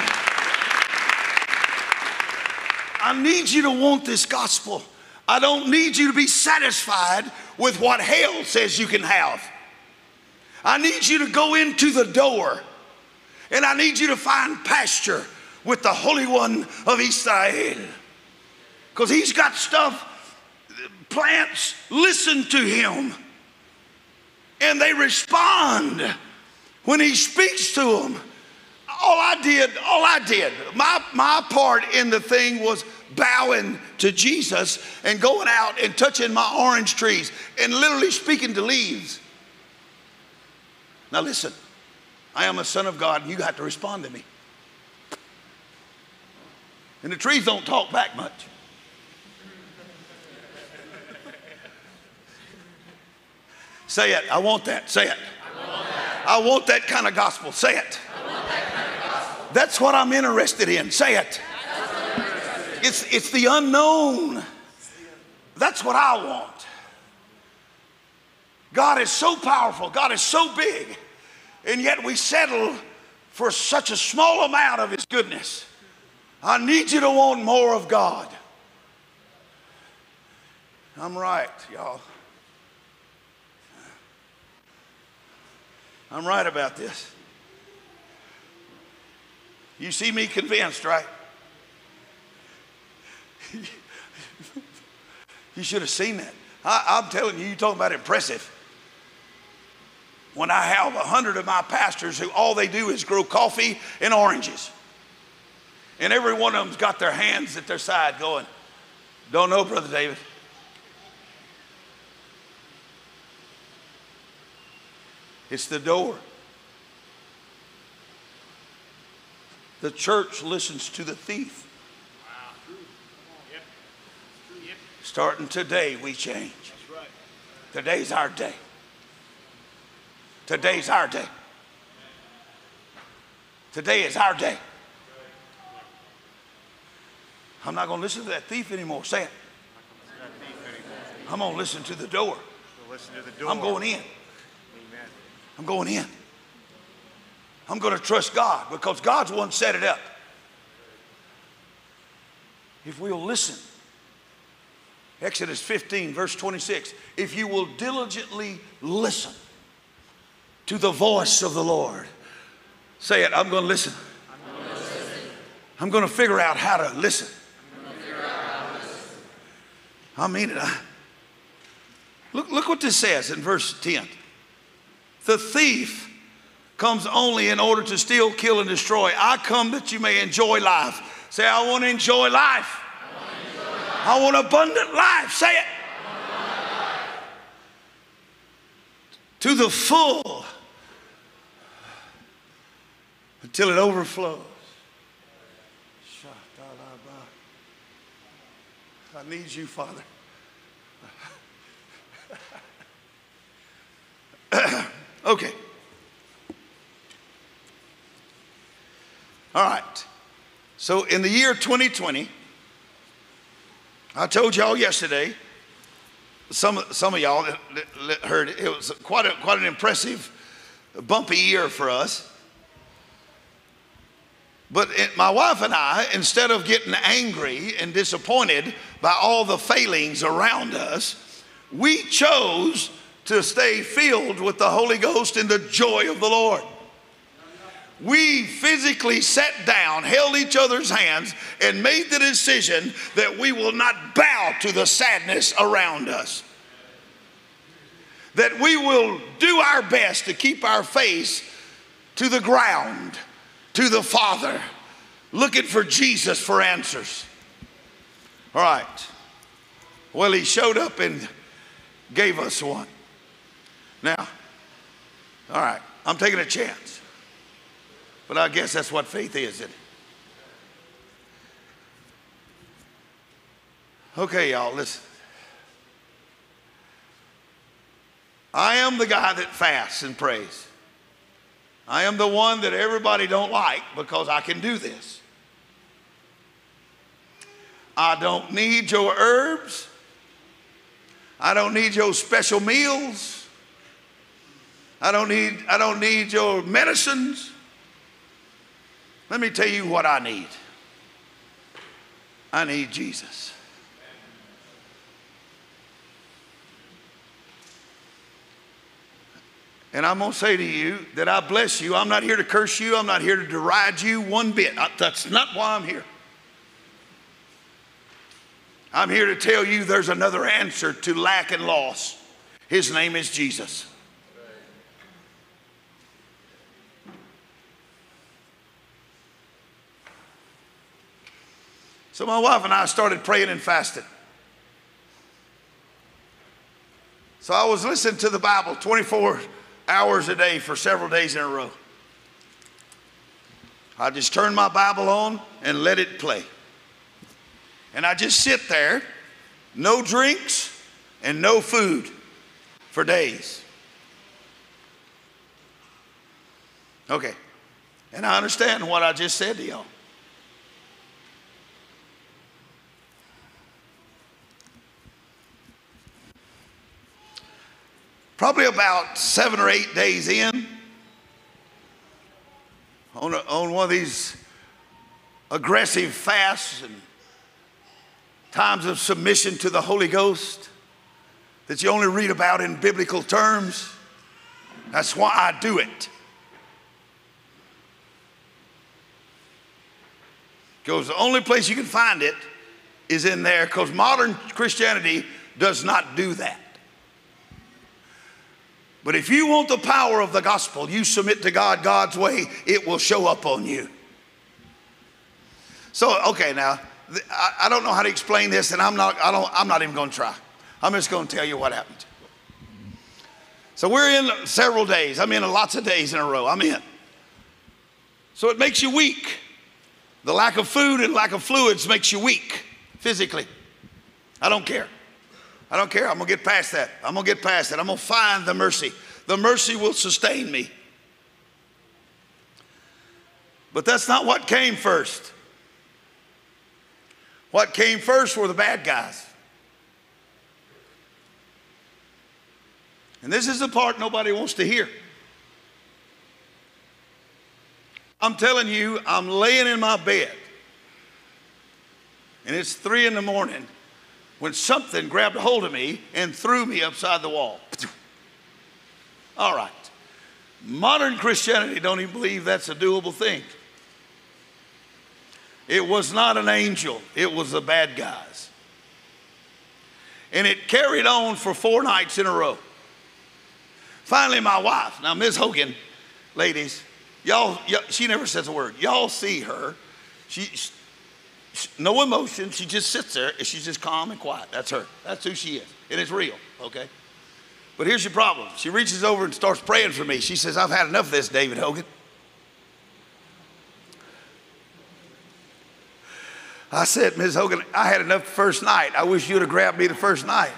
I need you to want this gospel. I don't need you to be satisfied with what hell says you can have. I need you to go into the door, and I need you to find pasture with the Holy One of Israel. Because he's got stuff, plants listen to him, and they respond when he speaks to them. All I did, all I did, my, my part in the thing was bowing to Jesus and going out and touching my orange trees and literally speaking to leaves. Now listen, I am a son of God, and you got to respond to me. And the trees don't talk back much. Say it. I want that. Say it. I want that. I want that kind of gospel. Say it. I want that kind of gospel. That's what I'm interested in. Say it. It's, it's the unknown. That's what I want. God is so powerful. God is so big. And yet we settle for such a small amount of his goodness. I need you to want more of God. I'm right, y'all. I'm right about this. You see me convinced, right? You should have seen that. I, I'm telling you, you're talking about impressive. When I have a hundred of my pastors who all they do is grow coffee and oranges. And every one of them's got their hands at their side going, don't know, Brother David. It's the door. The church listens to the thief. Wow. Yep. Yep. Starting today, we change. That's right. Today's our day. Today's our day. Today is our day. I'm not going to listen to that thief anymore. Say it. I'm going to listen to the door. Listen to the door. I'm going in. Amen. I'm going in. I'm going to trust God because God's the one set it up. If we'll listen. Exodus fifteen, verse twenty-six. If you will diligently listen to the voice of the Lord. Say it. I'm going to listen. I'm going to listen. I'm going to figure out how to listen. I'm going to figure out how to listen. I mean it. I, look, look what this says in verse ten. The thief comes only in order to steal, kill, and destroy. I come that you may enjoy life. Say, I want to enjoy life. I want to enjoy life. I want abundant life. Say it. I want abundant life. To the full until it overflows. I need you, Father. Okay. All right. So in the year twenty twenty, I told y'all yesterday, some, some of y'all that, that heard it, it was quite, a, quite an impressive, bumpy year for us. But it, my wife and I, instead of getting angry and disappointed by all the failings around us, we chose to stay filled with the Holy Ghost and the joy of the Lord. We physically sat down, held each other's hands, and made the decision that we will not bow to the sadness around us. That we will do our best to keep our face to the ground, to the Father, looking for Jesus for answers. All right. Well, he showed up and gave us one. Now, all right, I'm taking a chance. But I guess that's what faith is, isn't it? Okay, y'all, listen. I am the guy that fasts and prays. I am the one that everybody don't like because I can do this. I don't need your herbs. I don't need your special meals. I don't need, I don't need your medicines. Let me tell you what I need. I need Jesus. And I'm going to say to you that I bless you. I'm not here to curse you. I'm not here to deride you one bit. I, that's not why I'm here. I'm here to tell you there's another answer to lack and loss. His name is Jesus. So my wife and I started praying and fasting. So I was listening to the Bible twenty-four hours a day for several days in a row. I just turned my Bible on and let it play. And I just sit there, no drinks and no food for days. Okay. And I understand what I just said to y'all. Probably about seven or eight days in, on, a, on one of these aggressive fasts and times of submission to the Holy Ghost that you only read about in biblical terms. That's why I do it. Because the only place you can find it is in there, because modern Christianity does not do that. But if you want the power of the gospel, you submit to God God's way, it will show up on you. So, okay, now, I, I don't know how to explain this, and I'm not, I don't, I'm not even going to try. I'm just going to tell you what happened. So we're in several days. I'm in lots of days in a row. I'm in. So it makes you weak. The lack of food and lack of fluids makes you weak physically. I don't care. I don't care. I'm going to get past that. I'm going to get past that. I'm going to find the mercy. The mercy will sustain me. But that's not what came first. What came first were the bad guys. And this is the part nobody wants to hear. I'm telling you, I'm laying in my bed, and it's three in the morning when something grabbed a hold of me and threw me upside the wall. All right. Modern Christianity don't even believe that's a doable thing. It was not an angel. It was the bad guys. And it carried on for four nights in a row. Finally, my wife, now Miz Hogan, ladies, y'all, she never says a word. Y'all see her. She, she no emotion. She just sits there and she's just calm and quiet. That's her. That's who she is. And it's real, okay? But here's your problem. She reaches over and starts praying for me. She says, I've had enough of this, David Hogan. I said, Miz Hogan, I had enough the first night. I wish you'd have grabbed me the first night.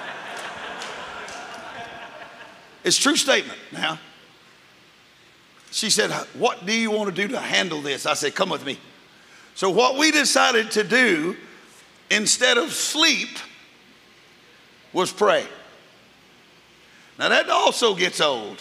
It's a true statement now. She said, what do you want to do to handle this? I said, come with me. So what we decided to do instead of sleep was pray. Now that also gets old.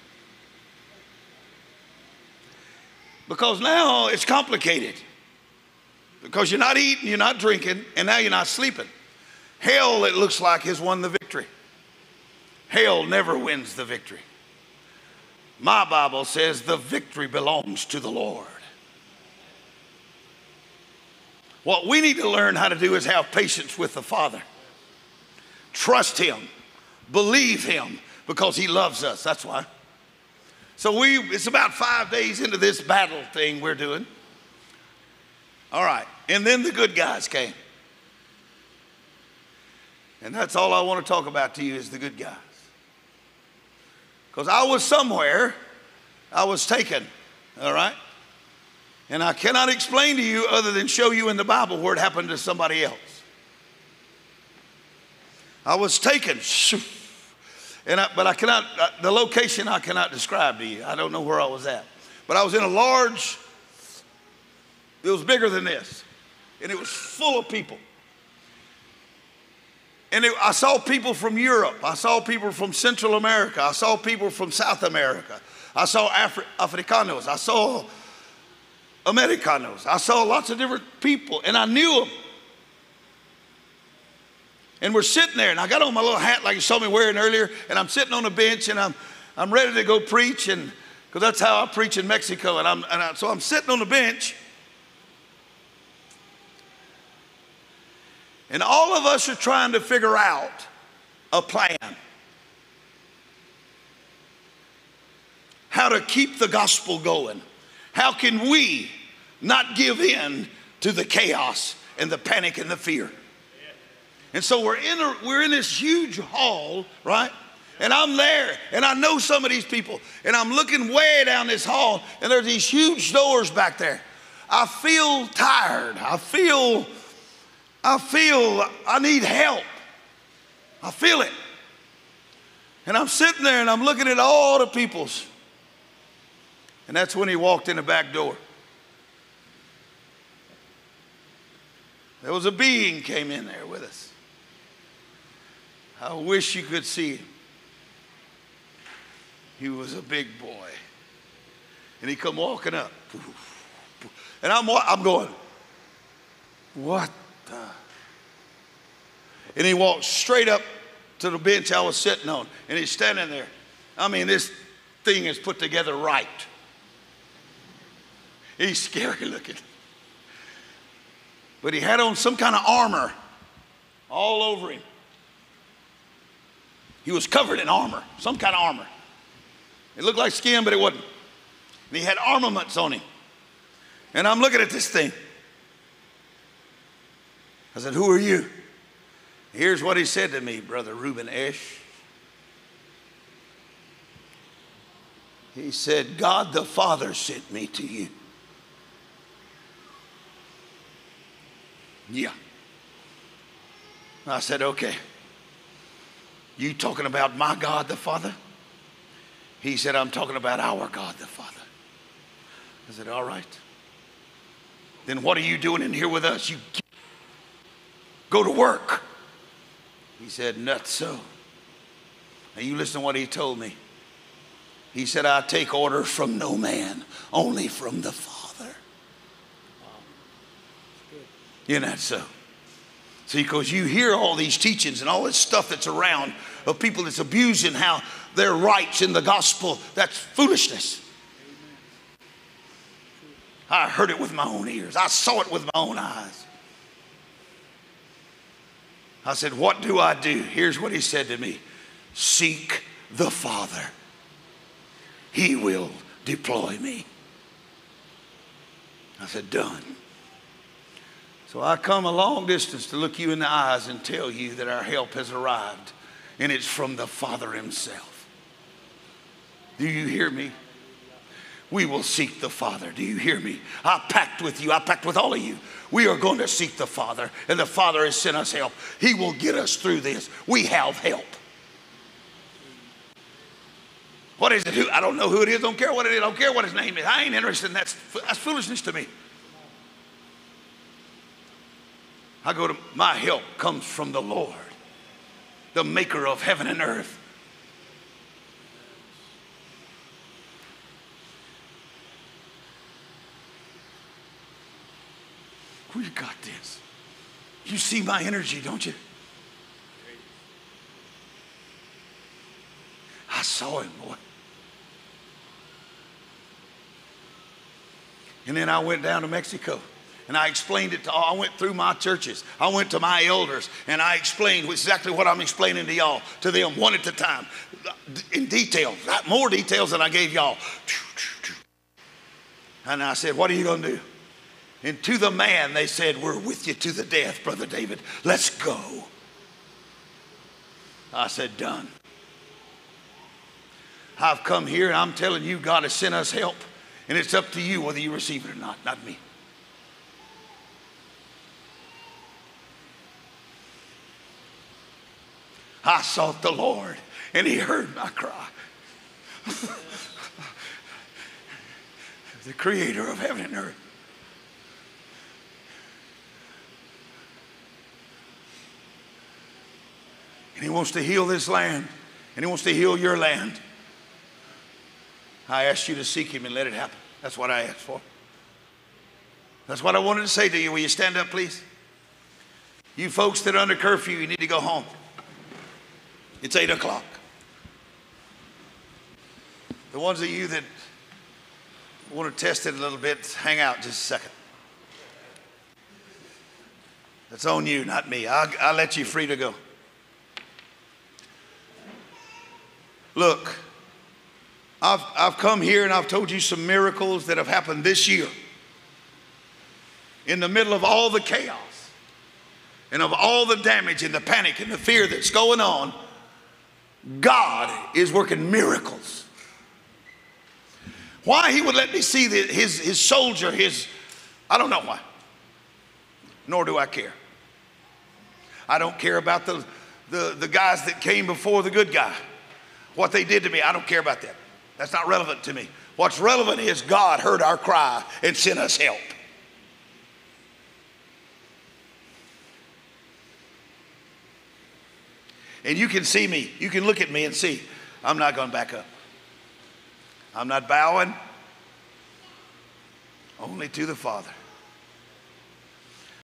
Because now it's complicated. Because you're not eating, you're not drinking, and now you're not sleeping. Hell, it looks like, has won the victory. Hell never wins the victory. My Bible says the victory belongs to the Lord. What we need to learn how to do is have patience with the Father. Trust Him. Believe Him because He loves us. That's why. So we, it's about five days into this battle thing we're doing. All right. And then the good guys came. And that's all I want to talk about to you is the good guys. Because I was somewhere, I was taken, all right? And I cannot explain to you other than show you in the Bible where it happened to somebody else. I was taken, and I, but I cannot, the location I cannot describe to you. I don't know where I was at. But I was in a large, it was bigger than this, and it was full of people. And it, I saw people from Europe. I saw people from Central America. I saw people from South America. I saw Afri- Africanos. I saw Americanos. I saw lots of different people, and I knew them. And we're sitting there, and I got on my little hat like you saw me wearing earlier, and I'm sitting on a bench, and I'm I'm ready to go preach, and because that's how I preach in Mexico. And I'm and I, so I'm sitting on the bench. And all of us are trying to figure out a plan. How to keep the gospel going. How can we not give in to the chaos and the panic and the fear? And so we're in, a, we're in this huge hall, right? And I'm there, and I know some of these people. And I'm looking way down this hall, and there's these huge doors back there. I feel tired. I feel... I feel I need help. I feel it. And I'm sitting there and I'm looking at all the peoples. And that's when he walked in the back door. There was a being came in there with us. I wish you could see him. He was a big boy. And he come walking up. And I'm, I'm going, what the? And he walked straight up to the bench I was sitting on. And he's standing there. I mean, this thing is put together right. He's scary looking. But he had on some kind of armor all over him. He was covered in armor, some kind of armor. It looked like skin, but it wasn't. And he had armaments on him. And I'm looking at this thing. I said, who are you? Here's what he said to me, Brother Reuben Esch. He said, God the Father sent me to you. Yeah. I said, okay. You talking about my God the Father? He said, I'm talking about our God the Father. I said, all right. Then what are you doing in here with us? You go to work. He said, not so. Now you listen to what he told me. He said, I take orders from no man, only from the Father. Isn't that so? See, because you hear all these teachings and all this stuff that's around of people that's abusing how their rights in the gospel. That's foolishness. I heard it with my own ears. I saw it with my own eyes. I said, what do I do? Here's what he said to me. Seek the Father. He will deploy me. I said, done. So I come a long distance to look you in the eyes and tell you that our help has arrived, and it's from the Father himself. Do you hear me? We will seek the Father. Do you hear me? I pact with you. I pact with all of you. We are going to seek the Father, and the Father has sent us help. He will get us through this. We have help. What is it? Who? I don't know who it is. Don't care what it is. Don't care what his name is. I ain't interested in that. That's foolishness to me. I go to, my help comes from the Lord, the maker of heaven and earth. We got this. You see my energy, don't you? I saw him, boy. And then I went down to Mexico. And I explained it to all. I went through my churches. I went to my elders, and I explained exactly what I'm explaining to y'all, to them one at a time, in detail, more details than I gave y'all. And I said, what are you going to do? And to the man, they said, we're with you to the death, Brother David. Let's go. I said, done. I've come here, and I'm telling you, God has sent us help. And it's up to you whether you receive it or not, not me. I sought the Lord, and he heard my cry. The creator of heaven and earth. And he wants to heal this land, and he wants to heal your land. I asked you to seek him and let it happen. That's what I asked for. That's what I wanted to say to you. Will you stand up, please? You folks that are under curfew, you need to go home. It's eight o'clock. The ones of you that want to test it a little bit, hang out just a second. That's on you, not me. I'll, I'll let you free to go. Look, I've, I've come here and I've told you some miracles that have happened this year. In the middle of all the chaos and of all the damage and the panic and the fear that's going on, God is working miracles. Why he would let me see the, his, his soldier, his, I don't know why. Nor do I care. I don't care about the, the, the guys that came before the good guy. What they did to me, I don't care about that. That's not relevant to me. What's relevant is God heard our cry and sent us help. And you can see me. You can look at me and see, I'm not going to back up. I'm not bowing. Only to the Father.